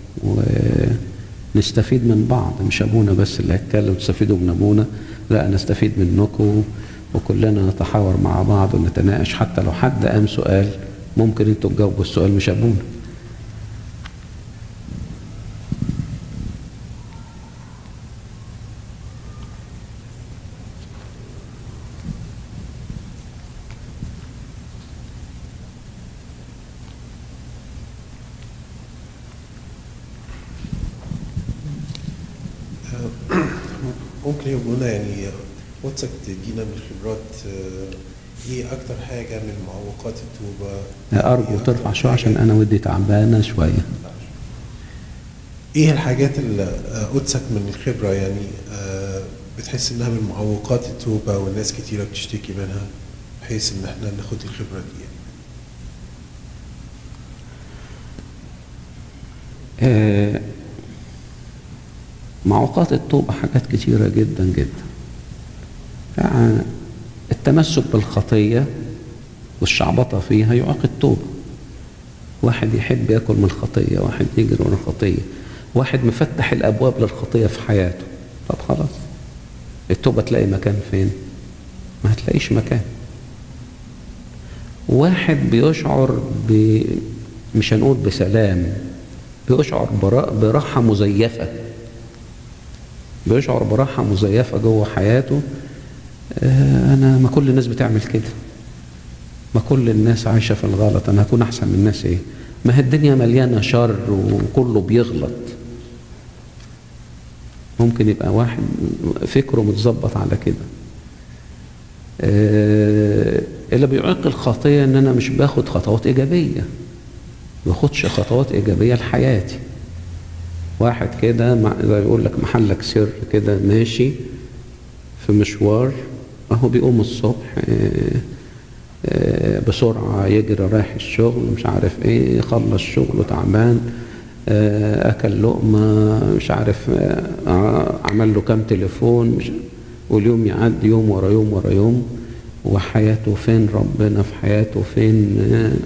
ونستفيد من بعض. مش ابونا بس اللي هيتكلم تستفيدوا من ابونا، لا نستفيد منكم وكلنا نتحاور مع بعض ونتناقش. حتى لو حد قام سؤال ممكن انتوا تجاوبوا السؤال مش ابونا. ممكن يقولنا يعني قدسك تدينا من خبرات ايه اكتر حاجة من معوقات التوبة؟ ارجو ترفع شوية عشان انا ودي تعبانة شوية. ايه الحاجات اللي قدسك من الخبرة يعني بتحس انها من معوقات التوبة والناس كتيرة بتشتكي منها، بحيث ان احنا ناخد الخبرة دي يعني؟ معوقات التوبة حاجات كتيرة جدا جدا. يعني التمسك بالخطية والشعبطة فيها يعوق التوبة. واحد يحب ياكل من الخطية، واحد يجري ورا الخطية، واحد مفتح الأبواب للخطية في حياته. طب خلاص التوبة تلاقي مكان فين؟ ما هتلاقيش مكان. واحد بيشعر مش هنقول بسلام، بيشعر براحة مزيفة، بيشعر براحة مزيفة جوه حياته. أنا ما كل الناس بتعمل كده، ما كل الناس عايشة في الغلط، أنا هكون أحسن من الناس إيه؟ ما هي الدنيا مليانة شر وكله بيغلط. ممكن يبقى واحد فكره متظبط على كده. اللي بيعيق الخطية إن أنا مش باخد خطوات إيجابية، ما باخدش خطوات إيجابية لحياتي. واحد كده زي يقول لك محلك سر كده ماشي في مشوار، اهو بيقوم الصبح بسرعة يجري رايح الشغل مش عارف ايه، يخلص شغله تعبان، اكل لقمة مش عارف، عمل له كام تليفون، واليوم يعدي يوم ورا يوم ورا يوم، وحياته فين ربنا في حياته فين؟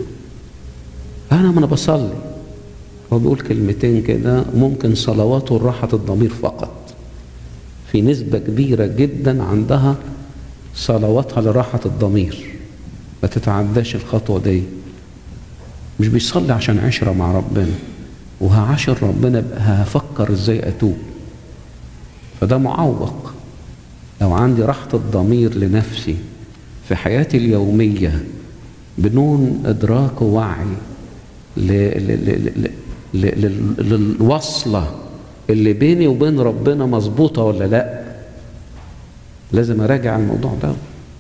انا بصلي. هو بيقول كلمتين كده، ممكن صلواته لراحة الضمير فقط. في نسبة كبيرة جدا عندها صلواتها لراحة الضمير، ما تتعداش الخطوة دي. مش بيصلي عشان عشرة مع ربنا، وهعاشر ربنا بقى هفكر ازاي اتوب. فده معوق. لو عندي راحة الضمير لنفسي في حياتي اليومية بدون إدراك ووعي للوصلة اللي بيني وبين ربنا مظبوطة ولا لا، لازم أراجع الموضوع ده.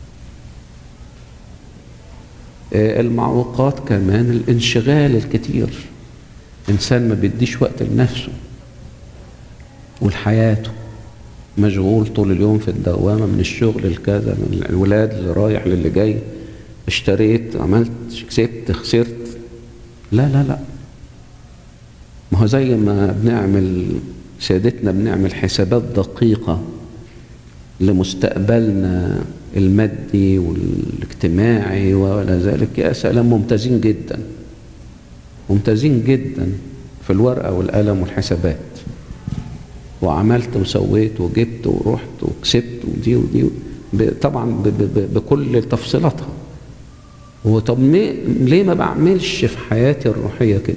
المعوقات كمان الانشغال الكتير. إنسان ما بيديش وقت لنفسه ولحياته، مشغول طول اليوم في الدوامة، من الشغل الكذا، من الولاد اللي رايح للي جاي، اشتريت عملت كسبت خسرت. لا لا لا، ما هو زي ما بنعمل سيادتنا بنعمل حسابات دقيقة لمستقبلنا المادي والاجتماعي ولا ذلك، يا سلام ممتازين جدا، ممتازين جدا في الورقة والقلم والحسابات، وعملت وسويت وجبت ورحت وكسبت ودي ودي طبعا بكل تفصيلاتها. وطب ليه ما بعملش في حياتي الروحية كده؟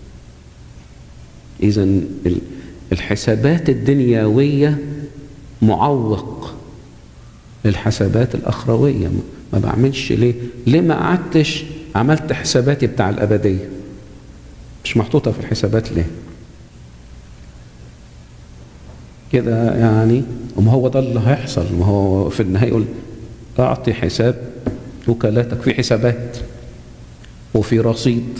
إذن الحسابات الدنيوية معوق للحسابات الأخروية. ما بعملش ليه؟ ليه ما قعدتش عملت حساباتي بتاع الأبدية؟ مش محطوطة في الحسابات ليه؟ كده يعني. وما هو ده اللي هيحصل. ما هو في النهاية يقول أعطي حساب وكالاتك، في حسابات وفي رصيد.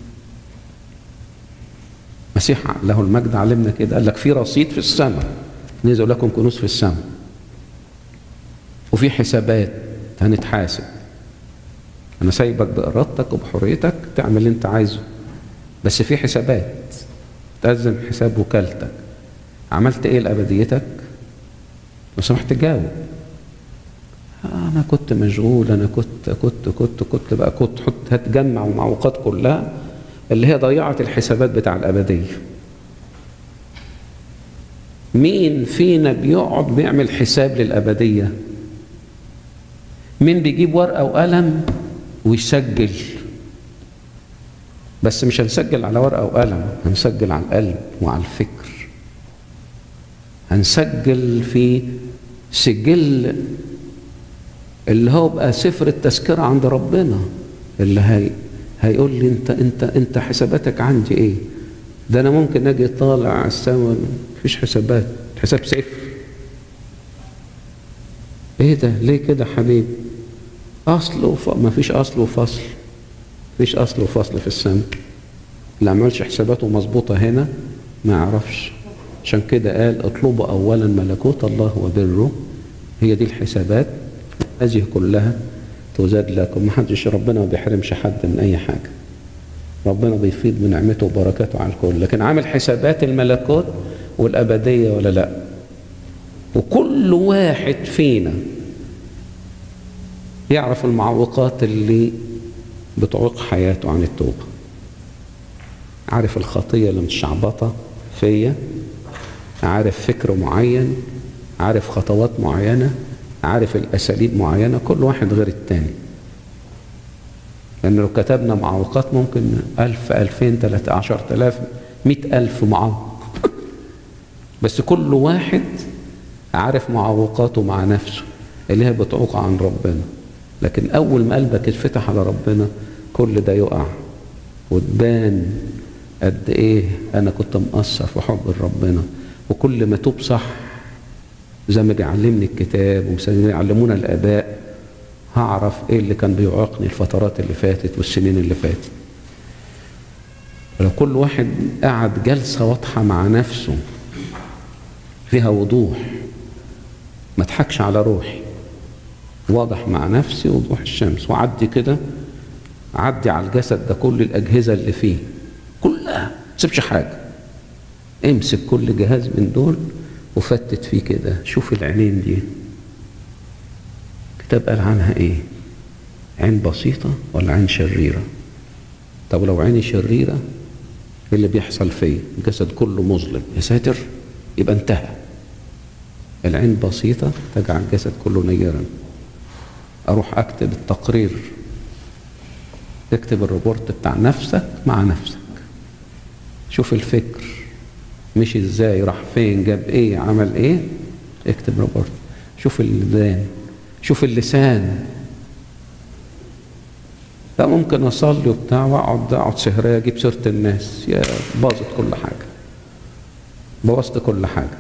مسيح له المجد علمنا كده، قال لك في رصيد في السماء، نزل لكم كنوز في السماء، وفي حسابات هنتحاسب. أنا سايبك بإرادتك وبحريتك تعمل اللي أنت عايزه، بس في حسابات تأذن حساب وكالتك. عملت ايه لأبديتك؟ لو سمحت تجاوب. انا كنت مشغول، انا كنت بقى هتجمع المعوقات كلها اللي هي ضيعت الحسابات بتاع الأبدية. مين فينا بيقعد بيعمل حساب للأبدية؟ مين بيجيب ورقة وقلم ويسجل؟ بس مش هنسجل على ورقة وقلم، هنسجل على القلب وعلى الفكر. هنسجل في سجل اللي هو بقى سفر التذكرة عند ربنا، اللي هيقول لي انت حساباتك عندي ايه؟ ده انا ممكن اجي طالع على السما مفيش حسابات، حساب صفر. ايه ده؟ ليه كده حبيبي؟ مفيش اصل وفصل، مفيش اصل وفصل في السما. اللي عملش حساباته مظبوطه هنا ما يعرفش. عشان كده قال اطلبوا اولا ملكوت الله وبره، هي دي الحسابات، هذه كلها تزاد لكم. محدش، ربنا ما بيحرمش حد من اي حاجه، ربنا بيفيض من نعمته وبركاته على الكل. لكن عامل حسابات الملكوت والابديه ولا لا؟ وكل واحد فينا يعرف المعوقات اللي بتعوق حياته عن التوبه. عارف الخطيه اللي متشعبطه فيا، عارف فكر معين، عارف خطوات معينه، عارف الاساليب معينه. كل واحد غير التاني، لأن لو كتبنا معوقات ممكن 1000 2000 3000 10000 100,000 معوق. بس كل واحد عارف معوقاته مع نفسه اللي هي بتعوق عن ربنا. لكن أول ما قلبك يتفتح على ربنا كل ده يقع، وتبان قد إيه أنا كنت مقصر في حب ربنا. وكل ما توب صح زي ما بيعلمني الكتاب وزي ما بيعلمونا الآباء، هعرف ايه اللي كان بيعاقني الفترات اللي فاتت والسنين اللي فاتت. لو كل واحد قعد جلسة واضحة مع نفسه فيها وضوح، ما اضحكش على روحي، واضح مع نفسي وضوح الشمس، وعدي كده، عدي على الجسد ده كل الأجهزة اللي فيه كلها، ما تسيبش حاجة، امسك كل جهاز من دول وفتت فيه كده، شوف العينين دي الكتاب قال عنها ايه؟ عين بسيطة ولا عين شريرة؟ طب لو عيني شريرة ايه اللي بيحصل فيا؟ الجسد كله مظلم، يا ساتر، يبقى انتهى. العين بسيطة تجعل الجسد كله نيرا. اروح اكتب التقرير، تكتب الريبورت بتاع نفسك مع نفسك، شوف الفكر مشي ازاي، راح فين، جاب ايه، عمل ايه، اكتب ريبورت. شوف الودان، شوف اللسان. لا ممكن اصلي وبتاع واقعد سهرية اجيب سيرة الناس، يا باظت كل حاجة، بوظت كل حاجة.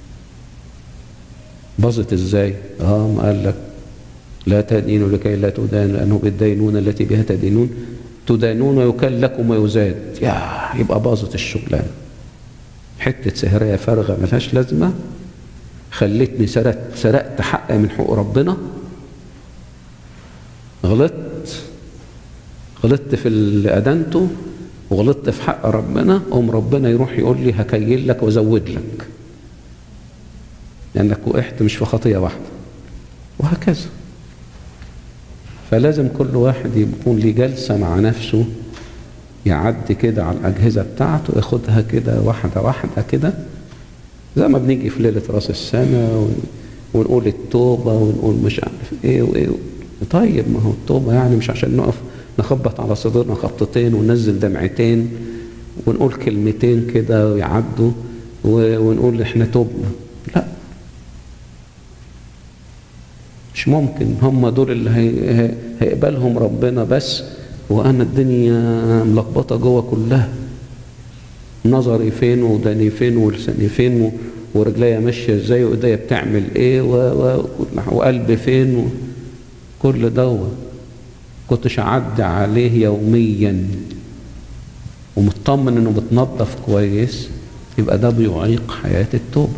باظت ازاي؟ ما قال لك لا تدينوا لكي لا تدانوا، لانه بالدينونة التي بها تدينون تدانون ويكل لكم ويزاد. يبقى باظت الشغلانة. حتة سهرية فارغة ملهاش لازمة، خلتني سرقت حق من حقوق ربنا، غلطت في اللي أدنته وغلطت في حق ربنا، ربنا يروح يقول لي هكيل لك وزود لك، لأنك وقعت مش في خطية واحدة، وهكذا. فلازم كل واحد يكون ليه جلسة مع نفسه، يعدي كده على الأجهزة بتاعته، ياخدها كده واحدة واحدة كده، زي ما بنيجي في ليلة راس السنة ونقول التوبة ونقول مش عارف ايه وايه. طيب ما هو التوبة يعني مش عشان نقف نخبط على صدرنا خبطتين وننزل دمعتين ونقول كلمتين كده ويعدوا ونقول احنا توبنا. لا، مش ممكن. هم دول اللي هيقبلهم ربنا بس، وانا الدنيا ملخبطة جوه كلها، نظري فين وداني فين ولساني فين ورجليا ماشيه ازاي وايديا بتعمل ايه وقلبي فين كل دوت كنتش اعدي عليه يوميا ومطمن انه بتنظف كويس، يبقى ده بيعيق حياه التوبه.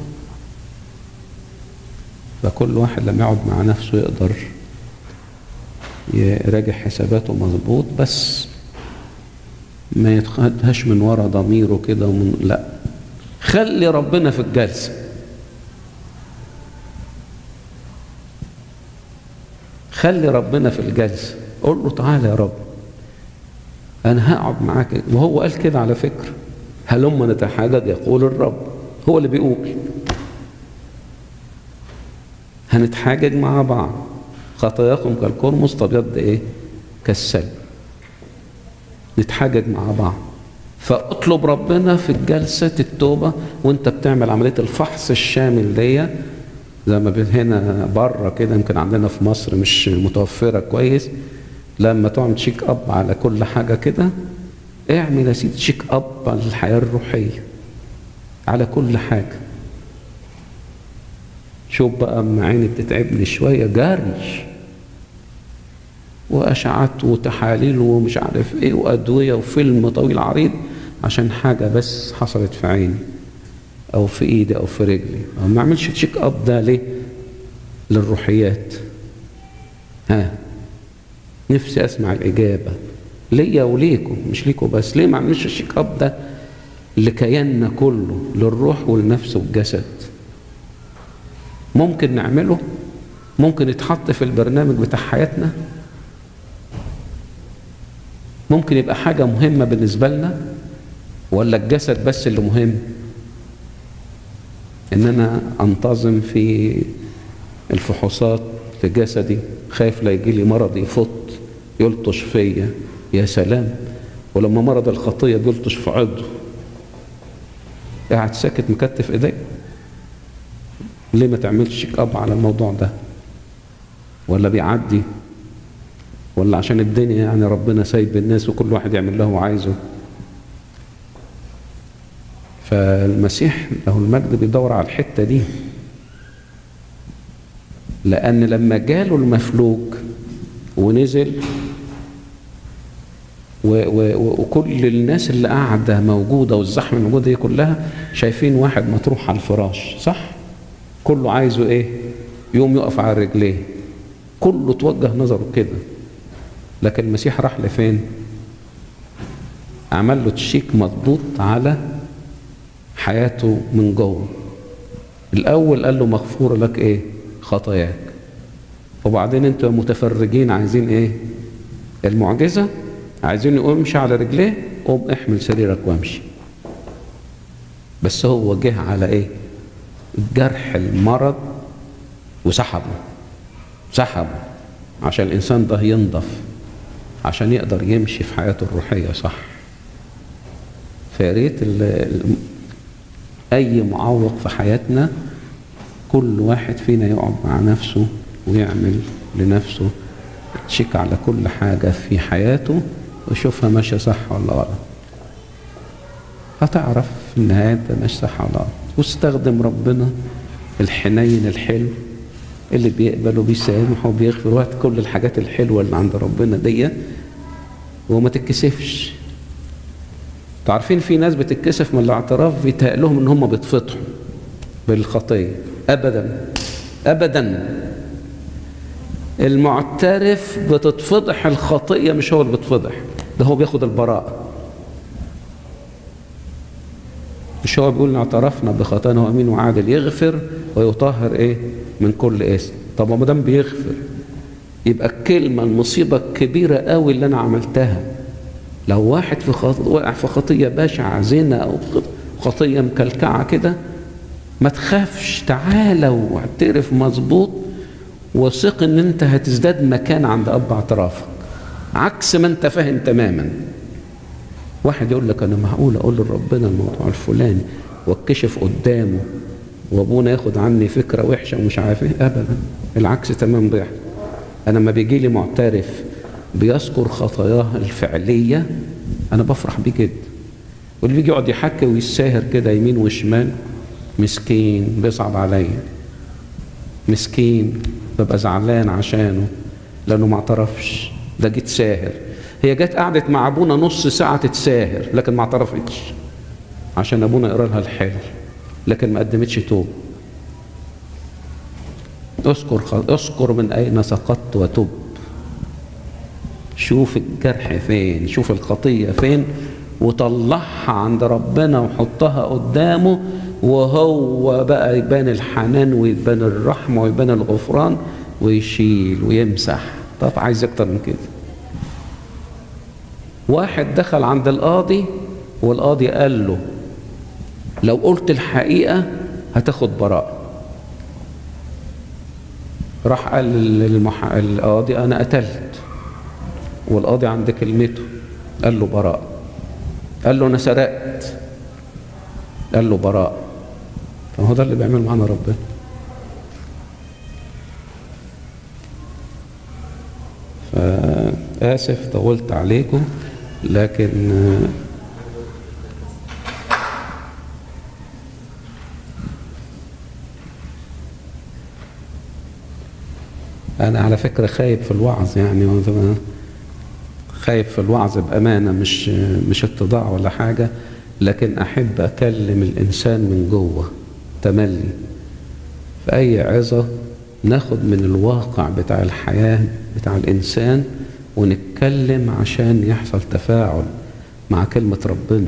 فكل واحد لما يقعد مع نفسه يقدر يراجع حساباته مظبوط، بس ما يتخدهاش من ورا ضميره كده لا، خلي ربنا في الجلسة. خلي ربنا في الجلسة، قول له تعالى يا رب أنا هقعد معاك. وهو قال كده على فكرة، هلما نتحاجج يقول الرب، هو اللي بيقول هنتحاجج مع بعض. خطاياكم كالقرمز تبيض ايه؟ كالثلج. نتحاجج مع بعض. فاطلب ربنا في جلسة التوبة وانت بتعمل عملية الفحص الشامل دي، زي ما هنا بره كده، يمكن عندنا في مصر مش متوفرة كويس. لما تعمل تشيك اب على كل حاجة كده، اعمل يا سيدي تشيك اب على الحياة الروحية على كل حاجة. شوف بقى اما عيني بتتعبني شوية جري واشعات وتحاليل ومش عارف ايه وادوية وفيلم طويل عريض عشان حاجة بس حصلت في عيني او في ايدي او في رجلي. ما اعملش تشيك اب ده ليه؟ للروحيات. نفسي اسمع الاجابة ليا وليكم، مش ليكم بس. ليه ما اعملش التشيك اب ده لكياننا كله، للروح والنفس والجسد؟ ممكن نعمله، ممكن يتحط في البرنامج بتاع حياتنا، ممكن يبقى حاجة مهمة بالنسبة لنا، ولا الجسد بس اللي مهم؟ ان انا انتظم في الفحوصات لجسدي، خايف لا يجي لي مرض يفط يلطش فيا، يا سلام. ولما مرض الخطية بيلطش في عضو قاعد ساكت مكتف ايديك. ليه ما تعملش تشيك اب على الموضوع ده؟ ولا بيعدي؟ ولا عشان الدنيا يعني ربنا سايب الناس وكل واحد يعمل له عايزه؟ فالمسيح له المجد بيدور على الحتة دي، لأن لما جاله المفلوج ونزل وكل الناس اللي قاعدة موجودة والزحمة الموجودة دي كلها شايفين واحد مطروح على الفراش، صح؟ كله عايزه ايه؟ يوم يقف على رجليه، كله توجه نظره كده. لكن المسيح راح لفين؟ عمل له تشيك مضبوط على حياته من جوه. الاول قال له مغفور لك ايه؟ خطاياك. وبعدين انتوا متفرجين عايزين ايه؟ المعجزة؟ عايزين يقوم امشي على رجليه؟ قوم احمل سريرك وامشي. بس هو جه على ايه؟ الجرح، المرض، وسحبه عشان الانسان ده ينضف، عشان يقدر يمشي في حياته الروحية صح. فياريت اي معوق في حياتنا كل واحد فينا يقعد مع نفسه ويعمل لنفسه تشيك على كل حاجة في حياته ويشوفها ماشية صح ولا غلط. هتعرف في النهاية انت ماشي صح ولا غلط. واستخدم ربنا الحنين الحلو اللي بيقبل وبيسامح وبيغفر، وقت كل الحاجات الحلوة اللي عند ربنا دي، وما تتكسفش. تعرفين في ناس بتتكسف من الاعتراف، بيتهيأ لهم ان هم بيتفضحوا بالخطية. ابدا المعترف بتتفضح الخطية، مش هو اللي بيتفضح، ده هو بياخد البراءة. مش هو بيقول اعترفنا بخطايانا هو امين وعادل يغفر ويطهر ايه؟ من كل اسم. طب ما دام بيغفر، يبقى الكلمة المصيبة الكبيرة قوي اللي انا عملتها، لو واحد وقع في خطية بشعة، زنا او خطية مكلكعة كده، ما تخافش، تعالى واعترف مظبوط، وثق ان انت هتزداد مكان عند اب اعترافك، عكس ما انت فاهم تماما. واحد يقول لك انا معقول اقول لربنا الموضوع الفلاني واتكشف قدامه وابونا ياخد عني فكره وحشه ومش عارف ايه؟ ابدا، العكس تمام ضيح. انا لما بيجي لي معترف بيذكر خطاياه الفعليه انا بفرح بيه جدا. واللي بيجي يقعد يحكي ويساهر كده يمين وشمال، مسكين، بيصعب عليا، مسكين، ببقى زعلان عشانه لانه ما اعترفش. ده جيت ساهر، هي جت قعدت مع ابونا نص ساعه تتساهر لكن ما اعترفتش عشان ابونا يقرا لها الحل، لكن ما قدمتش توب. اذكر من اين سقطت وتب. شوف الجرح فين، شوف الخطيه فين، وطلعها عند ربنا وحطها قدامه، وهو بقى يبان الحنان ويبان الرحمة ويبان الغفران ويشيل ويمسح. طب عايز اكتر من كده؟ واحد دخل عند القاضي والقاضي قال له لو قلت الحقيقة هتاخد براءة. راح قال للقاضي أنا قتلت، والقاضي عند كلمته قال له براءة. قال له أنا سرقت، قال له براءة. فهو ده اللي بيعمله معانا ربنا. فآسف طولت عليكم، لكن أنا على فكرة خايف في الوعظ، يعني خايف في الوعظ بأمانة، مش اتضاع ولا حاجة، لكن أحب أكلم الإنسان من جوه تملي. في أي عظة ناخد من الواقع بتاع الحياة بتاع الإنسان ونتكلم عشان يحصل تفاعل مع كلمة ربنا،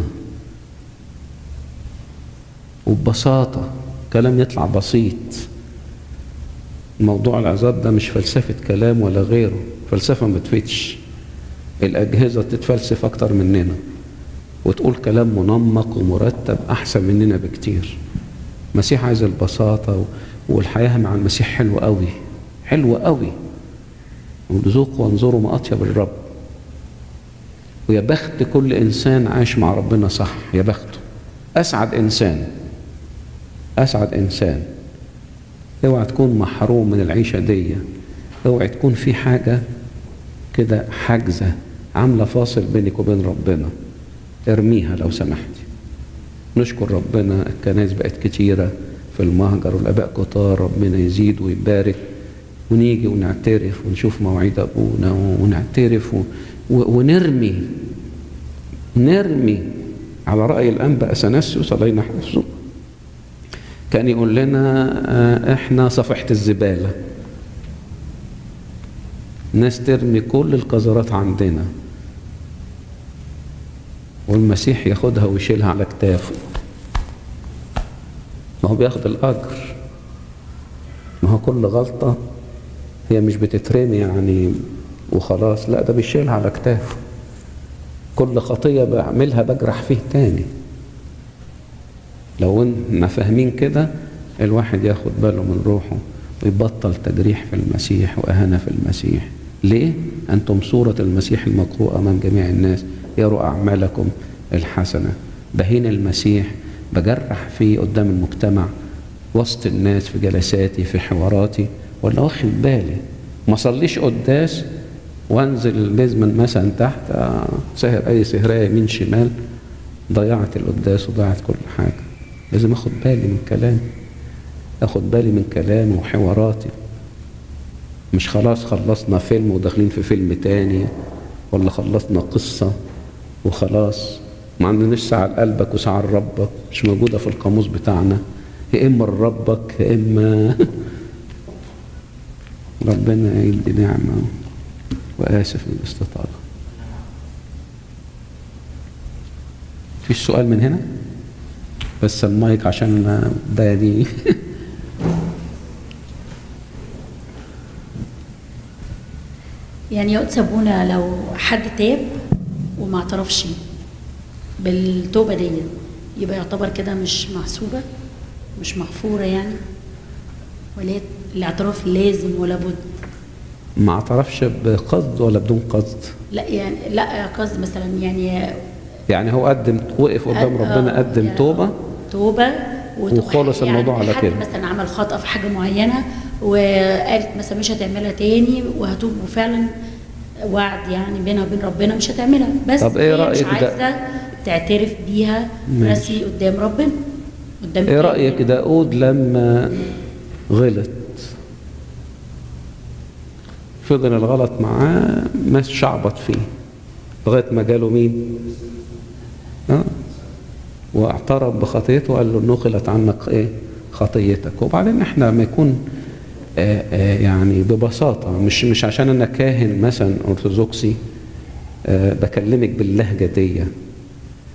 وببساطة كلام يطلع بسيط. موضوع العظات ده مش فلسفة كلام ولا غيره، فلسفة ما تفيدش. الأجهزة تتفلسف أكتر مننا وتقول كلام منمق ومرتب أحسن مننا بكتير. المسيح عايز البساطة، والحياة مع المسيح حلوة قوي، حلوة قوي. وذوقوا وانظروا ما أطيب الرب. ويا بخت كل إنسان عايش مع ربنا صح، يا بخته. أسعد إنسان، أسعد إنسان. اوعى تكون محروم من العيشة دي، اوعى تكون في حاجة كده حاجزة عاملة فاصل بينك وبين ربنا، ارميها لو سمحتي. نشكر ربنا، الكنائس بقت كتيرة في المهجر والآباء كتار، ربنا يزيد ويبارك، ونيجي ونعترف ونشوف مواعيد أبونا ونعترف نرمي على رأي الأنبا أثناسيوس الله ينحفظه، كان يقول لنا احنا صفحة الزبالة. ناس ترمي كل القذرات عندنا والمسيح ياخدها ويشيلها على كتافه. ما هو بياخد الأجر. ما هو كل غلطة هي مش بتترمي يعني وخلاص، لا ده بيشيلها على كتافه. كل خطية بعملها بجرح فيه تاني. لو احنا فاهمين كده الواحد ياخد باله من روحه ويبطل تجريح في المسيح وأهانة في المسيح. ليه؟ أنتم صورة المسيح المقروءة أمام جميع الناس، يروا أعمالكم الحسنة. بهين المسيح، بجرح فيه قدام المجتمع وسط الناس في جلساتي في حواراتي، ولا واخد بالي ما صليش قداس وانزل البيزمنت مثلا تحت سهر اي سهرية يمين شمال، ضيعت القداس وضيعت كل حاجة. لازم اخد بالي من كلامي، اخد بالي من كلامي وحواراتي. مش خلاص خلصنا فيلم وداخلين في فيلم تاني، ولا خلصنا قصة وخلاص ما عندناش ساعة لقلبك وساعة لربك، مش موجودة في القاموس بتاعنا. يا إما لربك يا إما ربنا يدي نعمة. وآسف للاستطالة. في سؤال من هنا؟ بس المايك عشان ده دي يعني يا قدس ابونا لو حد تاب وما اعترفش بالتوبه دي يبقى يعتبر كده مش محسوبه، مش مغفوره يعني، ولا الاعتراف لازم ولا بد؟ ما اعترفش بقصد ولا بدون قصد؟ لا يعني لا قصد مثلا يعني هو قدم، وقف قدام ربنا قدم يعني توبه وخلص يعني الموضوع على كده. مثلا عمل خطأ في حاجه معينه وقالت مثلا مش هتعملها تاني وهتوب، وفعلا وعد يعني بينها وبين ربنا مش هتعملها، بس طب ايه رأيك مش عايزه تعترف بيها رسمي قدام ربنا قدام ايه رأيك داود لما غلط فضل الغلط معاه ما شعبط فيه لغايه ما جاله مين؟ واعترف بخطيته وقال له نقلت عنك ايه خطيتك. وبعدين احنا ما يكون يعني ببساطه، مش عشان انا كاهن مثلا ارثوذكسي بكلمك باللهجه دي،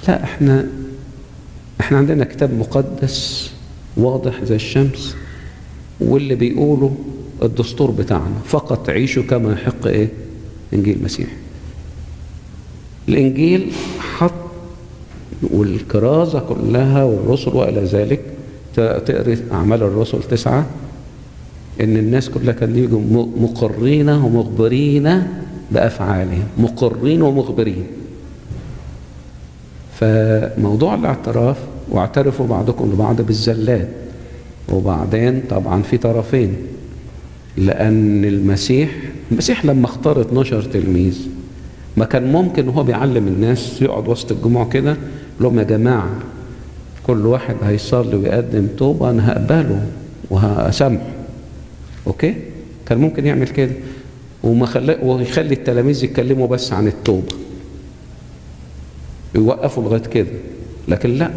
لا، احنا عندنا كتاب مقدس واضح زي الشمس، واللي بيقوله الدستور بتاعنا، فقط عيشوا كما يحق ايه؟ انجيل المسيح. الانجيل حط، والكرازة كلها والرسل والى ذلك، تقري اعمال الرسل 9 ان الناس كلها كانوا يجوا مقرين ومخبرين بافعالهم، مقرين ومخبرين. فموضوع الاعتراف، واعترفوا بعضكم لبعض بالزلات. وبعدين طبعا في طرفين، لأن المسيح لما اختار 12 تلميذ، ما كان ممكن وهو بيعلم الناس يقعد وسط الجموع كده لهم يا جماعة كل واحد هيصلي ويقدم توبة أنا هقبله وهسامحه. أوكي؟ كان ممكن يعمل كده ويخلي التلاميذ يتكلموا بس عن التوبة، يوقفوا لغاية كده. لكن لا،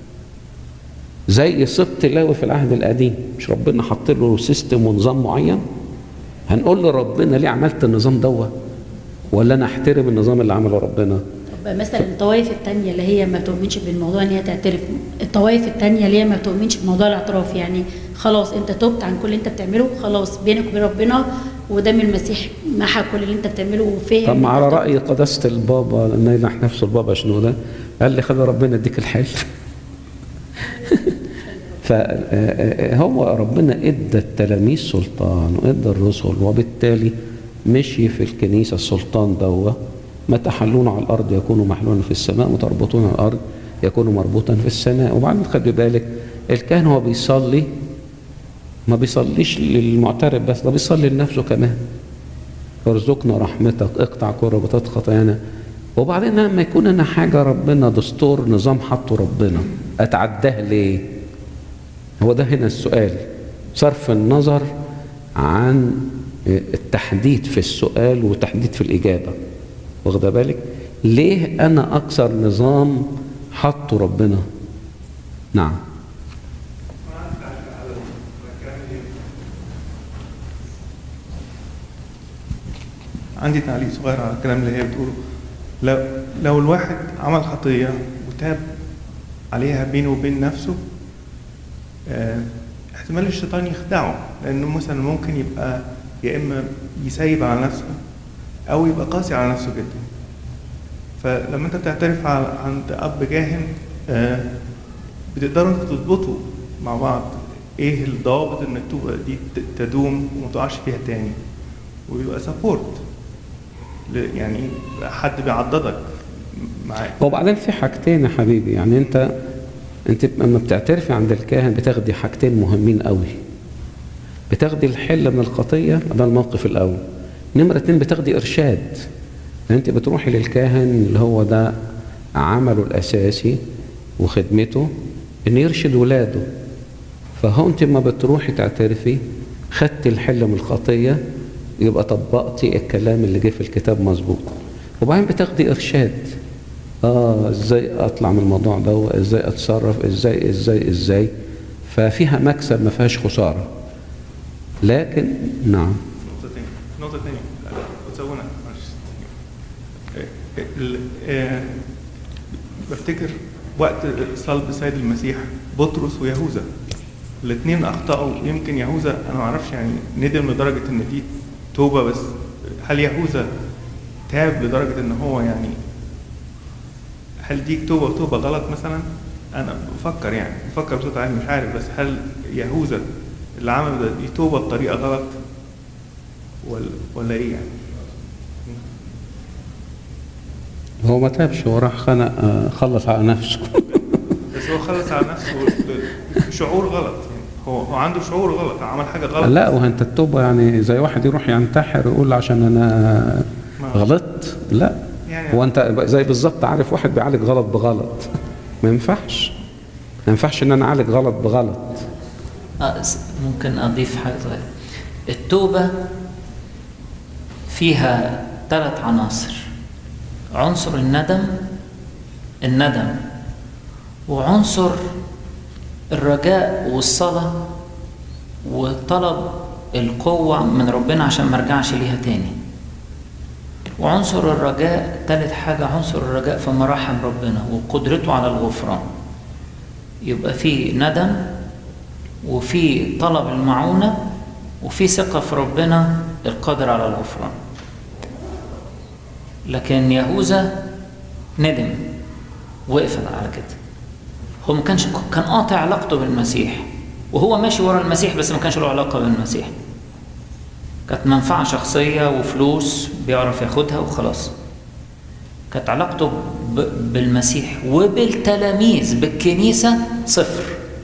زي سبط لاوي في العهد القديم، مش ربنا حط له سيستم ونظام معين؟ هنقول لربنا ليه عملت النظام دوت، ولا انا احترم النظام اللي عمله ربنا؟ طب مثلا الطوائف الثانيه اللي هي ما بتؤمنش بالموضوع ان هي تعترف، الطوائف الثانيه اللي هي ما بتؤمنش بموضوع الاعتراف، يعني خلاص انت تبت عن كل اللي انت بتعمله، خلاص بينك وبين ربنا، ودم المسيح محى كل اللي انت بتعمله وفهم. طب على راي قداسه البابا نيلح نفسه البابا شنو ده؟ قال لي خلي ربنا يديك الحل. فهو ربنا ادى التلاميذ سلطان وادى الرسل، وبالتالي مشي في الكنيسه السلطان دوت. ما تحلون على الارض يكونوا محلونا في السماء، وتربطون على الارض يكونوا مربوطا في السماء. وبعدين خلي بالك الكاهن هو بيصلي، ما بيصليش للمعترف بس، ده بيصلي لنفسه كمان. ارزقنا رحمتك، اقطع كل ربطات خطايانا. وبعدين لما يكون انا حاجه ربنا دستور نظام حطه ربنا، اتعداه ليه؟ هو ده هنا السؤال، صرف النظر عن التحديد في السؤال وتحديد في الإجابة. واخد بالك؟ ليه أنا أكثر نظام حطه ربنا؟ نعم. عندي تعليق صغير على الكلام اللي هي بتقوله. لو الواحد عمل خطية وتاب عليها بينه وبين نفسه، احتمال الشيطان يخدعه، لأنه مثلا ممكن يبقى يا إما يسيب على نفسه أو يبقى قاسي على نفسه جدا. فلما أنت بتعترف عند أب جاهل، بتقدروا أنتوا تضبطوا مع بعض إيه الضوابط إن التوبة دي تدوم وما تقعش فيها تاني، ويبقى سبورت، يعني حد بيعضدك معاك. وبعدين في حاجتين يا حبيبي، يعني انت لما بتعترفي عند الكاهن بتاخدي حاجتين مهمين قوي. بتاخدي الحل من الخطيه، ده الموقف الاول. نمره 2 بتاخدي ارشاد، انت بتروحي للكاهن اللي هو ده عمله الاساسي وخدمته ان يرشد ولاده. فهو انت لما بتروحي تعترفي خدتي الحل من الخطيه، يبقى طبقتي الكلام اللي جه في الكتاب مظبوط. وبعدين بتاخدي ارشاد، ازاي اطلع من الموضوع ده، ازاي اتصرف، ازاي. ففيها مكسب ما فيهاش خساره. لكن نعم. نقطه ثانيه وتسوونا بفتكر وقت صلب السيد المسيح، بطرس ويهوذا الاثنين اخطاوا. يمكن يهوذا انا ما اعرفش يعني ندم لدرجه ان دي توبه، بس هل يهوذا تاب لدرجه ان هو يعني هل دي توبه غلط مثلا؟ انا بفكر بصوت عالي، مش عارف، بس هل يهوذا اللي عمل ده دي توبه بطريقه غلط ولا ايه يعني؟ هو ما تابش، هو راح خلص على نفسه. بس هو خلص على نفسه بشعور غلط، يعني هو عنده شعور غلط، عمل حاجه غلط. لا، وانت التوبه يعني زي واحد يروح ينتحر ويقول عشان انا غلطت. لا، يعني هو انت زي بالظبط، عارف واحد بيعالج غلط بغلط، ما ينفعش ان انا اعالج غلط بغلط. ممكن اضيف حاجه صغيره. التوبه فيها 3 عناصر: عنصر الندم، وعنصر الرجاء والصلاة وطلب القوة من ربنا عشان ما ارجعش ليها تاني. وعنصر الرجاء ثالث حاجة، عنصر الرجاء في مراحم ربنا وقدرته على الغفران. يبقى في ندم وفي طلب المعونة وفي ثقة في ربنا القادر على الغفران. لكن يهوذا ندم، وقف على كده. هو ما كان قاطع علاقته بالمسيح، وهو ماشي ورا المسيح بس ما كانش له علاقة بالمسيح. كانت منفعة شخصية وفلوس بيعرف ياخدها وخلاص. كانت علاقته بالمسيح وبالتلاميذ بالكنيسة صفر.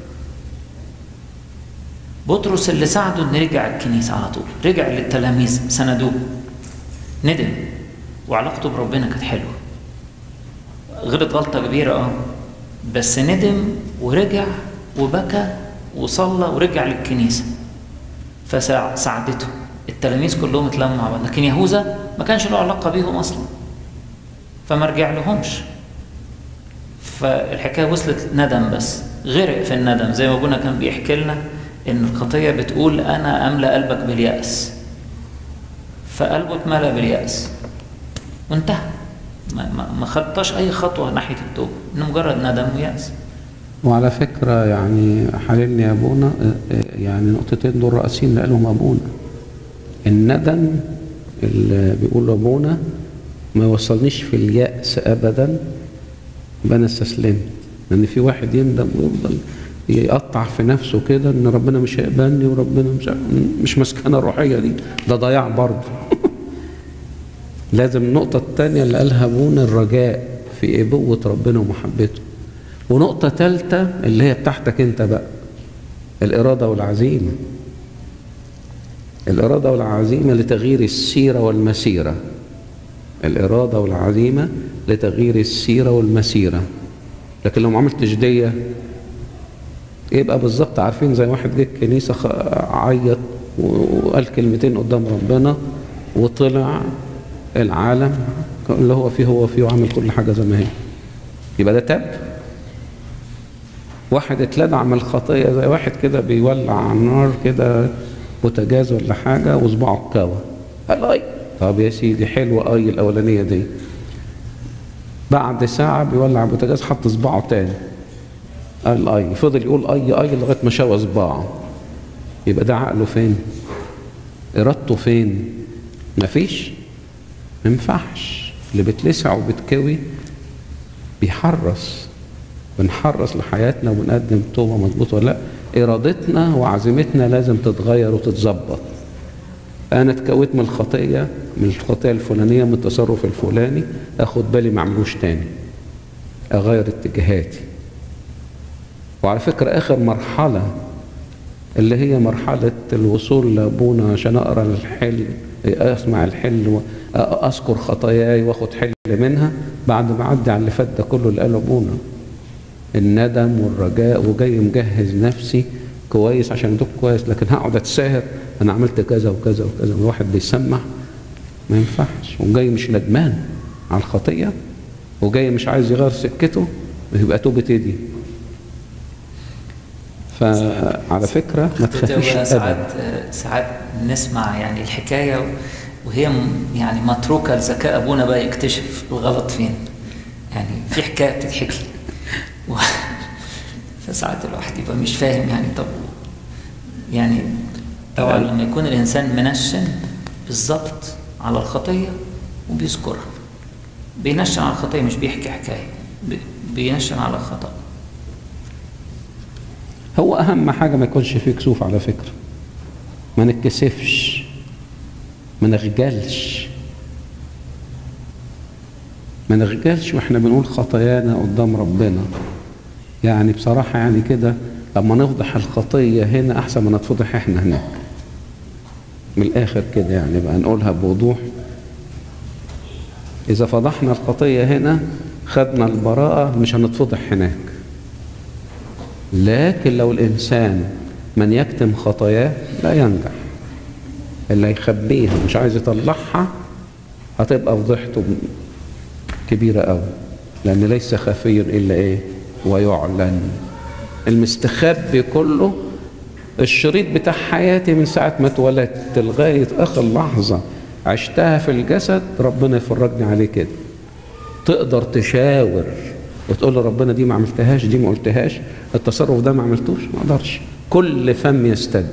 بطرس اللي ساعده انه رجع الكنيسة على طول، رجع للتلاميذ سندوه، ندم، وعلاقته بربنا كانت حلوة. غلط غلطة كبيرة بس ندم ورجع وبكى وصلى ورجع للكنيسة فساعدته. التلاميذ كلهم اتلموا مع بعض، لكن يهوذا ما كانش له علاقة بيهم أصلا فما رجع لهمش. فالحكاية وصلت ندم بس، غرق في الندم. زي ما ابونا كان بيحكي لنا إن الخطية بتقول أنا أملأ قلبك باليأس، فقلبه اتملأ باليأس وانتهى. ما خدتش أي خطوة ناحية التوبة، إنه مجرد ندم ويأس. وعلى فكرة يعني حللني يا أبونا، يعني نقطتين دول رئيسيين اللي قالهم أبونا. الندم اللي بيقوله أبونا ما يوصلنيش في اليأس أبدا، يبقى أنا استسلمت. لأن في واحد يندم ويفضل يقطع في نفسه كده إن ربنا مش هيقبلني وربنا مش مسكنة روحية، ده ضياع برضه. لازم النقطة الثانية اللي قالها أبونا الرجاء في أبوة ربنا ومحبته. ونقطة ثالثة اللي هي بتاعتك أنت بقى، الإرادة والعزيمة. الإرادة والعزيمة لتغيير السيرة والمسيرة. الإرادة والعزيمة لتغيير السيرة والمسيرة. لكن لو ما عملتش دي يبقى بالظبط عارفين زي واحد جه الكنيسة عيط وقال كلمتين قدام ربنا وطلع العالم اللي هو فيه وعمل كل حاجة زي ما هي، يبقى ده تاب. واحد اتلدع من الخطية زي واحد كده بيولع على النار كده بوتاجاز ولا حاجة وصباعه اتكوى، قال اي طب يا سيدي حلوة اي الاولانية دي. بعد ساعة بيولع بوتاجاز حط صباعه تاني قال اي، فضل يقول اي لغاية ما شوى صباعه. يبقى ده عقله فين؟ ارادته فين؟ مفيش، منفعش. اللي بتلسع وبتكوي بيحرص، بنحرص لحياتنا وبنقدم توبة مضبوطة ولا لا. إرادتنا وعزيمتنا لازم تتغير وتتظبط. أنا اتكويت من الخطية الفلانية، من التصرف الفلاني، أخد بالي ما اعملوش تاني، أغير اتجاهاتي. وعلى فكرة آخر مرحلة اللي هي مرحلة الوصول لأبونا عشان أقرأ الحل، أسمع الحل وأذكر خطاياي وأخد حل منها بعد ما أعدي على اللي فات ده كله اللي قاله أبونا، الندم والرجاء، وجاي مجهز نفسي كويس عشان أدوك كويس. لكن هقعد أتساهر أنا عملت كذا وكذا وكذا والواحد بيسمع، ما ينفعش. وجاي مش ندمان على الخطية وجاي مش عايز يغير سكته، يبقى توبة دي. فعلى فكرة ما تخافيش أبدا. ساعات نسمع يعني الحكاية وهي يعني متروكة لذكاء أبونا بقى يكتشف الغلط فين. يعني في حكاية بتتحكي فساعات الواحد يبقى مش فاهم يعني. طب يعني طبعا لما يكون الإنسان منشن بالظبط على الخطية وبيذكرها، بينشن على الخطية مش بيحكي حكاية، بينشن على الخطأ. هو أهم حاجة ما يكونش فيه كسوف على فكرة، ما نتكسفش، ما نخجلش واحنا بنقول خطايانا قدام ربنا. يعني بصراحة يعني كده لما نفضح الخطية هنا أحسن ما نتفضح احنا هناك. من الآخر كده يعني بقى نقولها بوضوح. إذا فضحنا الخطية هنا خدنا البراءة، مش هنتفضح هناك. لكن لو الإنسان من يكتم خطاياه لا ينجح، اللي يخبيها مش عايز يطلعها هتبقى فضحته كبيرة قوي. لأن ليس خفي إلا إيه؟ ويعلن. المستخبي كله الشريط بتاع حياتي من ساعة ما اتولدت لغاية آخر لحظة عشتها في الجسد ربنا يفرجني عليه كده. تقدر تشاور وتقول لربنا دي ما عملتهاش، دي ما قلتهاش، التصرف ده ما عملتوش، ما اقدرش. كل فم يستد.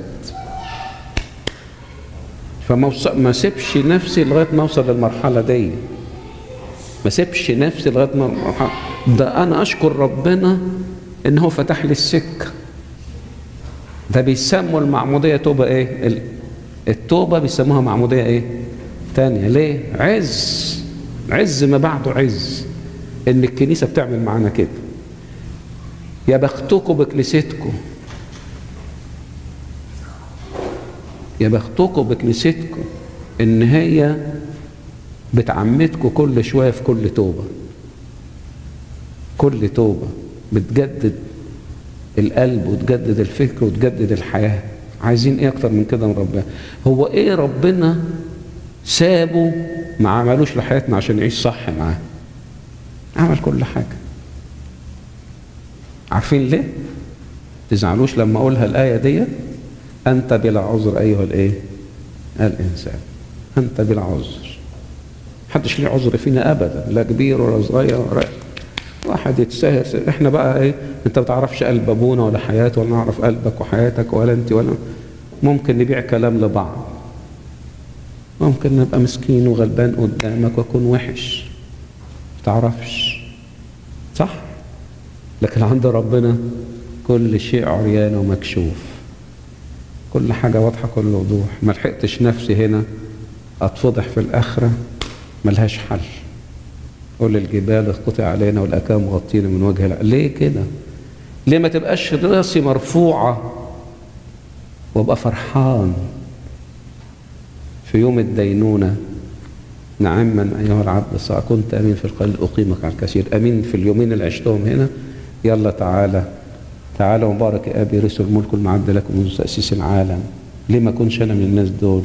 فما سيبش نفسي لغايه ما اوصل للمرحله دي. ما سيبش نفسي لغايه ما مرحلة. ده انا اشكر ربنا ان هو فتح لي السكه. ده بيسموا المعموديه توبه ايه؟ التوبه بيسموها معموديه ايه تانية. ليه؟ عز ما بعده عز ان الكنيسه بتعمل معانا كده. يا بختكم بكنيستكم، يا بختكم بكنيستكم ان هي بتعمدكم كل شويه في كل توبه. كل توبه بتجدد القلب وتجدد الفكر وتجدد الحياه. عايزين ايه اكتر من كده من ربنا؟ هو ايه ربنا سابه ما عملوش لحياتنا عشان نعيش صح معاه؟ عمل كل حاجه. عارفين ليه؟ تزعلوش لما اقولها الايه دي؟ انت بلا عذر ايها الايه؟ الانسان. انت بلا عذر. محدش ليه عذر فينا ابدا، لا كبير ولا صغير ولا واحد يتساهر. احنا بقى ايه؟ انت ما تعرفش قلب ابونا ولا حياته، ولا نعرف قلبك وحياتك ولا انت ولا. ممكن نبيع كلام لبعض، ممكن نبقى مسكين وغلبان قدامك واكون وحش، ما تعرفش، صح؟ لكن عند ربنا كل شيء عريان ومكشوف، كل حاجه واضحه كل وضوح. ما لحقتش نفسي هنا اتفضح في الاخره، ملهاش حل. قول الجبال اسقطي علينا والاكام غطينا من وجه ليه كده؟ ليه ما تبقاش راسي مرفوعه وابقى فرحان في يوم الدينونه؟ نعما ايها العبد الصالح، كنت امين في القليل اقيمك على الكثير. امين في اليومين اللي عشتهم هنا. يلا تعالى مبارك يا ابي رسل الملك المعد لكم منذ تاسيس العالم. ليه ما كنش انا من الناس دول؟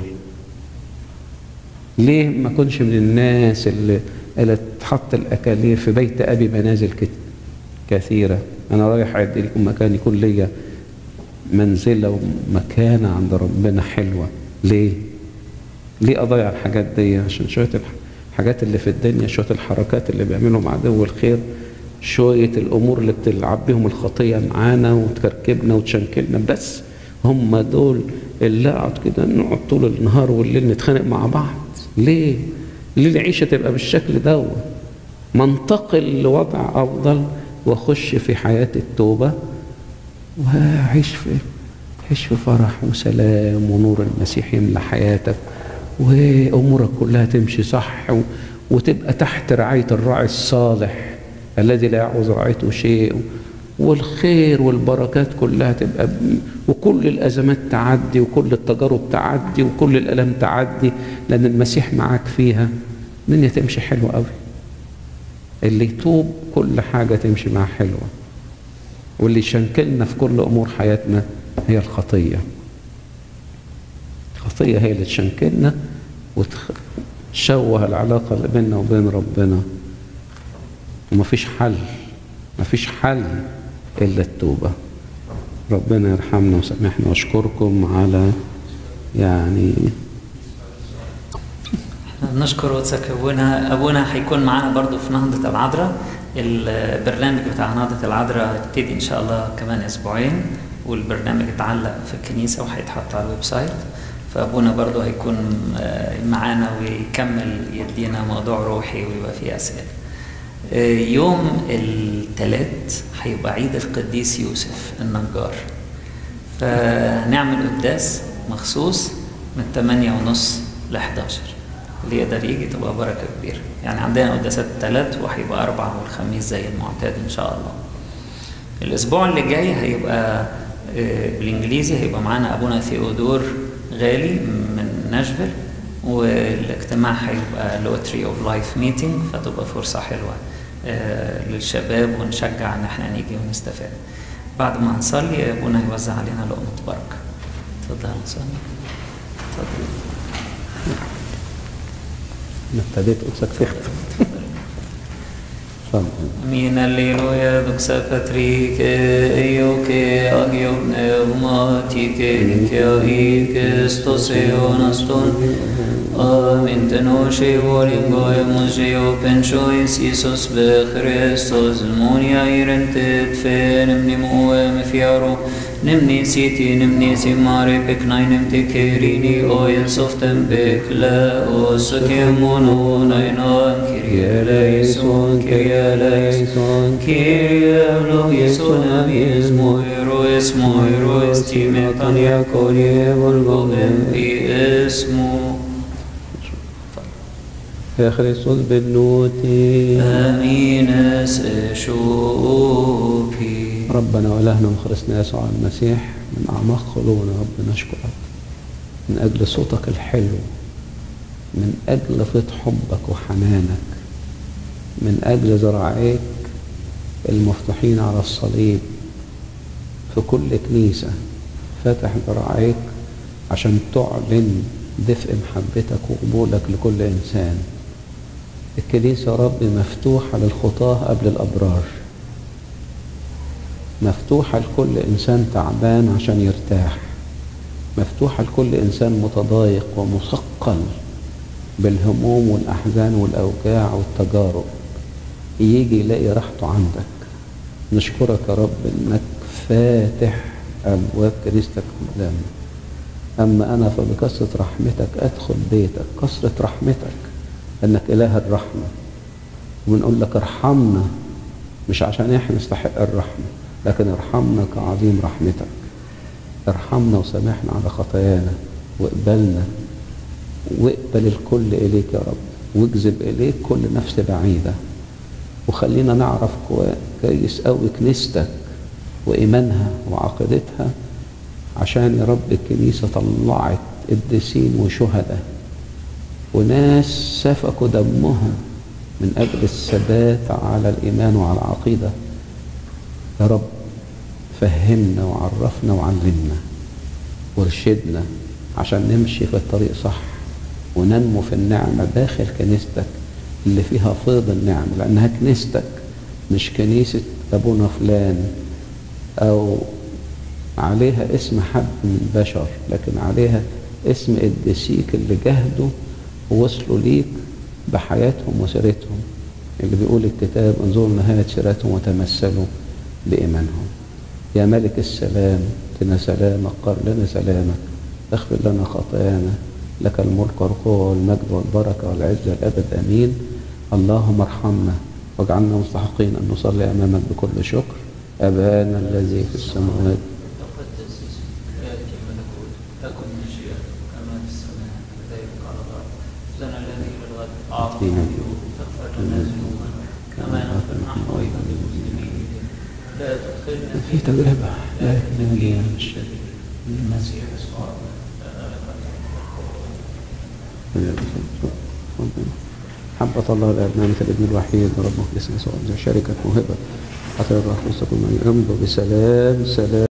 ليه ما كنش من الناس اللي تحط الاكاليل في بيت ابي منازل كثيره؟ انا رايح اعد لكم مكان يكون ليا منزله ومكانه عند ربنا حلوه. ليه اضيع الحاجات دي عشان شويه الحاجات اللي في الدنيا، شويه الحركات اللي بيعملهم عدو الخير، شويه الامور اللي بتلعب بيهم الخطيه معانا وتكركبنا وتشنكلنا؟ بس هم دول اللي اقعد كده نقعد طول النهار والليل نتخانق مع بعض؟ ليه العيشه تبقى بالشكل ده؟ منتقل لوضع افضل واخش في حياه التوبه وعيش في فرح وسلام ونور المسيح يملى حياتك، وامورك كلها تمشي صح، وتبقى تحت رعايه الراعي الصالح الذي لا يعوز رعايته شيء، والخير والبركات كلها تبقى، وكل الازمات تعدي وكل التجارب تعدي وكل الالام تعدي، لان المسيح معاك فيها. الدنيا تمشي حلوه قوي. اللي يتوب كل حاجه تمشي معاه حلوه، واللي يشنكلنا في كل امور حياتنا هي الخطيه. الخطيه هي اللي تشنكلنا وتشوه العلاقه اللي بيننا وبين ربنا. ومفيش حل الا التوبه. ربنا يرحمنا وسامحنا. واشكركم على نشكر قدسك ابونا هيكون معانا برضو في نهضه العذراء. البرنامج بتاع نهضه العذراء يبتدي ان شاء الله كمان اسبوعين، والبرنامج اتعلق في الكنيسه وهيتحط على الويب سايت. فابونا برضو هيكون معانا ويكمل يدينا موضوع روحي ويبقى فيه اسئله. يوم الثلاث هيبقى عيد القديس يوسف النجار، فنعمل قداس مخصوص من 8:30 ل 11. اللي يقدر يجي تبقى بركه كبيره. يعني عندنا قداسات الثلاث وهيبقى 4 والخميس زي المعتاد ان شاء الله. الاسبوع اللي جاي هيبقى بالانجليزي، هيبقى معانا ابونا ثيودور غالي من ناشفيل، والاجتماع هيبقى لوتري اوف لايف ميتنج، فتبقى فرصه حلوه للشباب ونشجع ان احنا نيجي ونستفاد. بعد ما نصلي ابونا يوزع علينا لقمه بركه. اتفضل يا نصلي. اتفضل. انا ابتديت قدسك تختم. Min alleluia doxa patrike eioke agio pneumatike nikia ikestos eonaston amin tenoshe volingoe museo pensiois Isus be Christos monia irentet fe nimnimoe fiaro nimni siti nimni simare peknai nimte kerini oil softem bekla oskemono naina Kyrie eleison Kyrie eleison Kyrie eloison amis moiro timetania kolie volgolem esmo يا خريستوس بالنوتي آمين سشوبي ربنا وإلهنا وخلصنا يسوع المسيح من أعماق قلوبنا رب نشكرك من أجل صوتك الحلو، من أجل فيض حبك وحنانك، من أجل ذراعيك المفتوحين على الصليب في كل كنيسة، فاتح ذراعيك عشان تعلن دفء محبتك وقبولك لكل إنسان. الكنيسة يا رب مفتوحة للخطاة قبل الأبرار، مفتوحة لكل إنسان تعبان عشان يرتاح، مفتوحة لكل إنسان متضايق ومثقل بالهموم والأحزان والأوجاع والتجارب، يجي يلاقي راحته عندك. نشكرك يا رب إنك فاتح أبواب كنيستك قدامنا. أما أنا فبكثرة رحمتك أدخل بيتك، كثرة رحمتك أنك إله الرحمة، ونقول لك ارحمنا مش عشان إحنا نستحق الرحمة، لكن ارحمنا كعظيم رحمتك. ارحمنا وسامحنا على خطايانا واقبلنا، واقبل الكل إليك يا رب، واجذب إليك كل نفس بعيدة، وخلينا نعرف كويس أوي كنيستك وإيمانها وعقيدتها، عشان يا رب الكنيسة طلعت قديسين وشهداء وناس سفكوا دمهم من أجل الثبات على الإيمان وعلى العقيدة. يا رب فهمنا وعرفنا وعلمنا وارشدنا عشان نمشي في الطريق صح وننمو في النعمة داخل كنيستك اللي فيها فيض النعم، لأنها كنيستك مش كنيسة أبونا فلان أو عليها اسم حد من البشر، لكن عليها اسم قديسيك اللي جهدوا ووصلوا ليك بحياتهم وسيرتهم، اللي بيقول الكتاب انظروا نهاية سيرتهم وتمثلوا بإيمانهم. يا ملك السلام اتنا سلامك، قر لنا سلامك، اغفر لنا خطايانا، لك الملك والقوة والمجد والبركة والعزة الأبد آمين. اللهم ارحمنا واجعلنا مستحقين أن نصلي أمامك بكل شكر. أبانا الذي في السماوات تقدس اسمك يأتي ملكوتك تكن مشيئتك كما في السماء كذلك على الأرض. لنا الذي للغد أعطنا اليوم تغفر لنا ذنوبنا كما نغفر نحن أيضا للمسلمين، لا تدخلنا في تجربة لكن نجينا من الشر المسيح يسوع حبة الله الآب نعمة الابن الوحيد ورب مخلص يسوع شركة موهبة حتى الروح القدس كل من يمضي بسلام.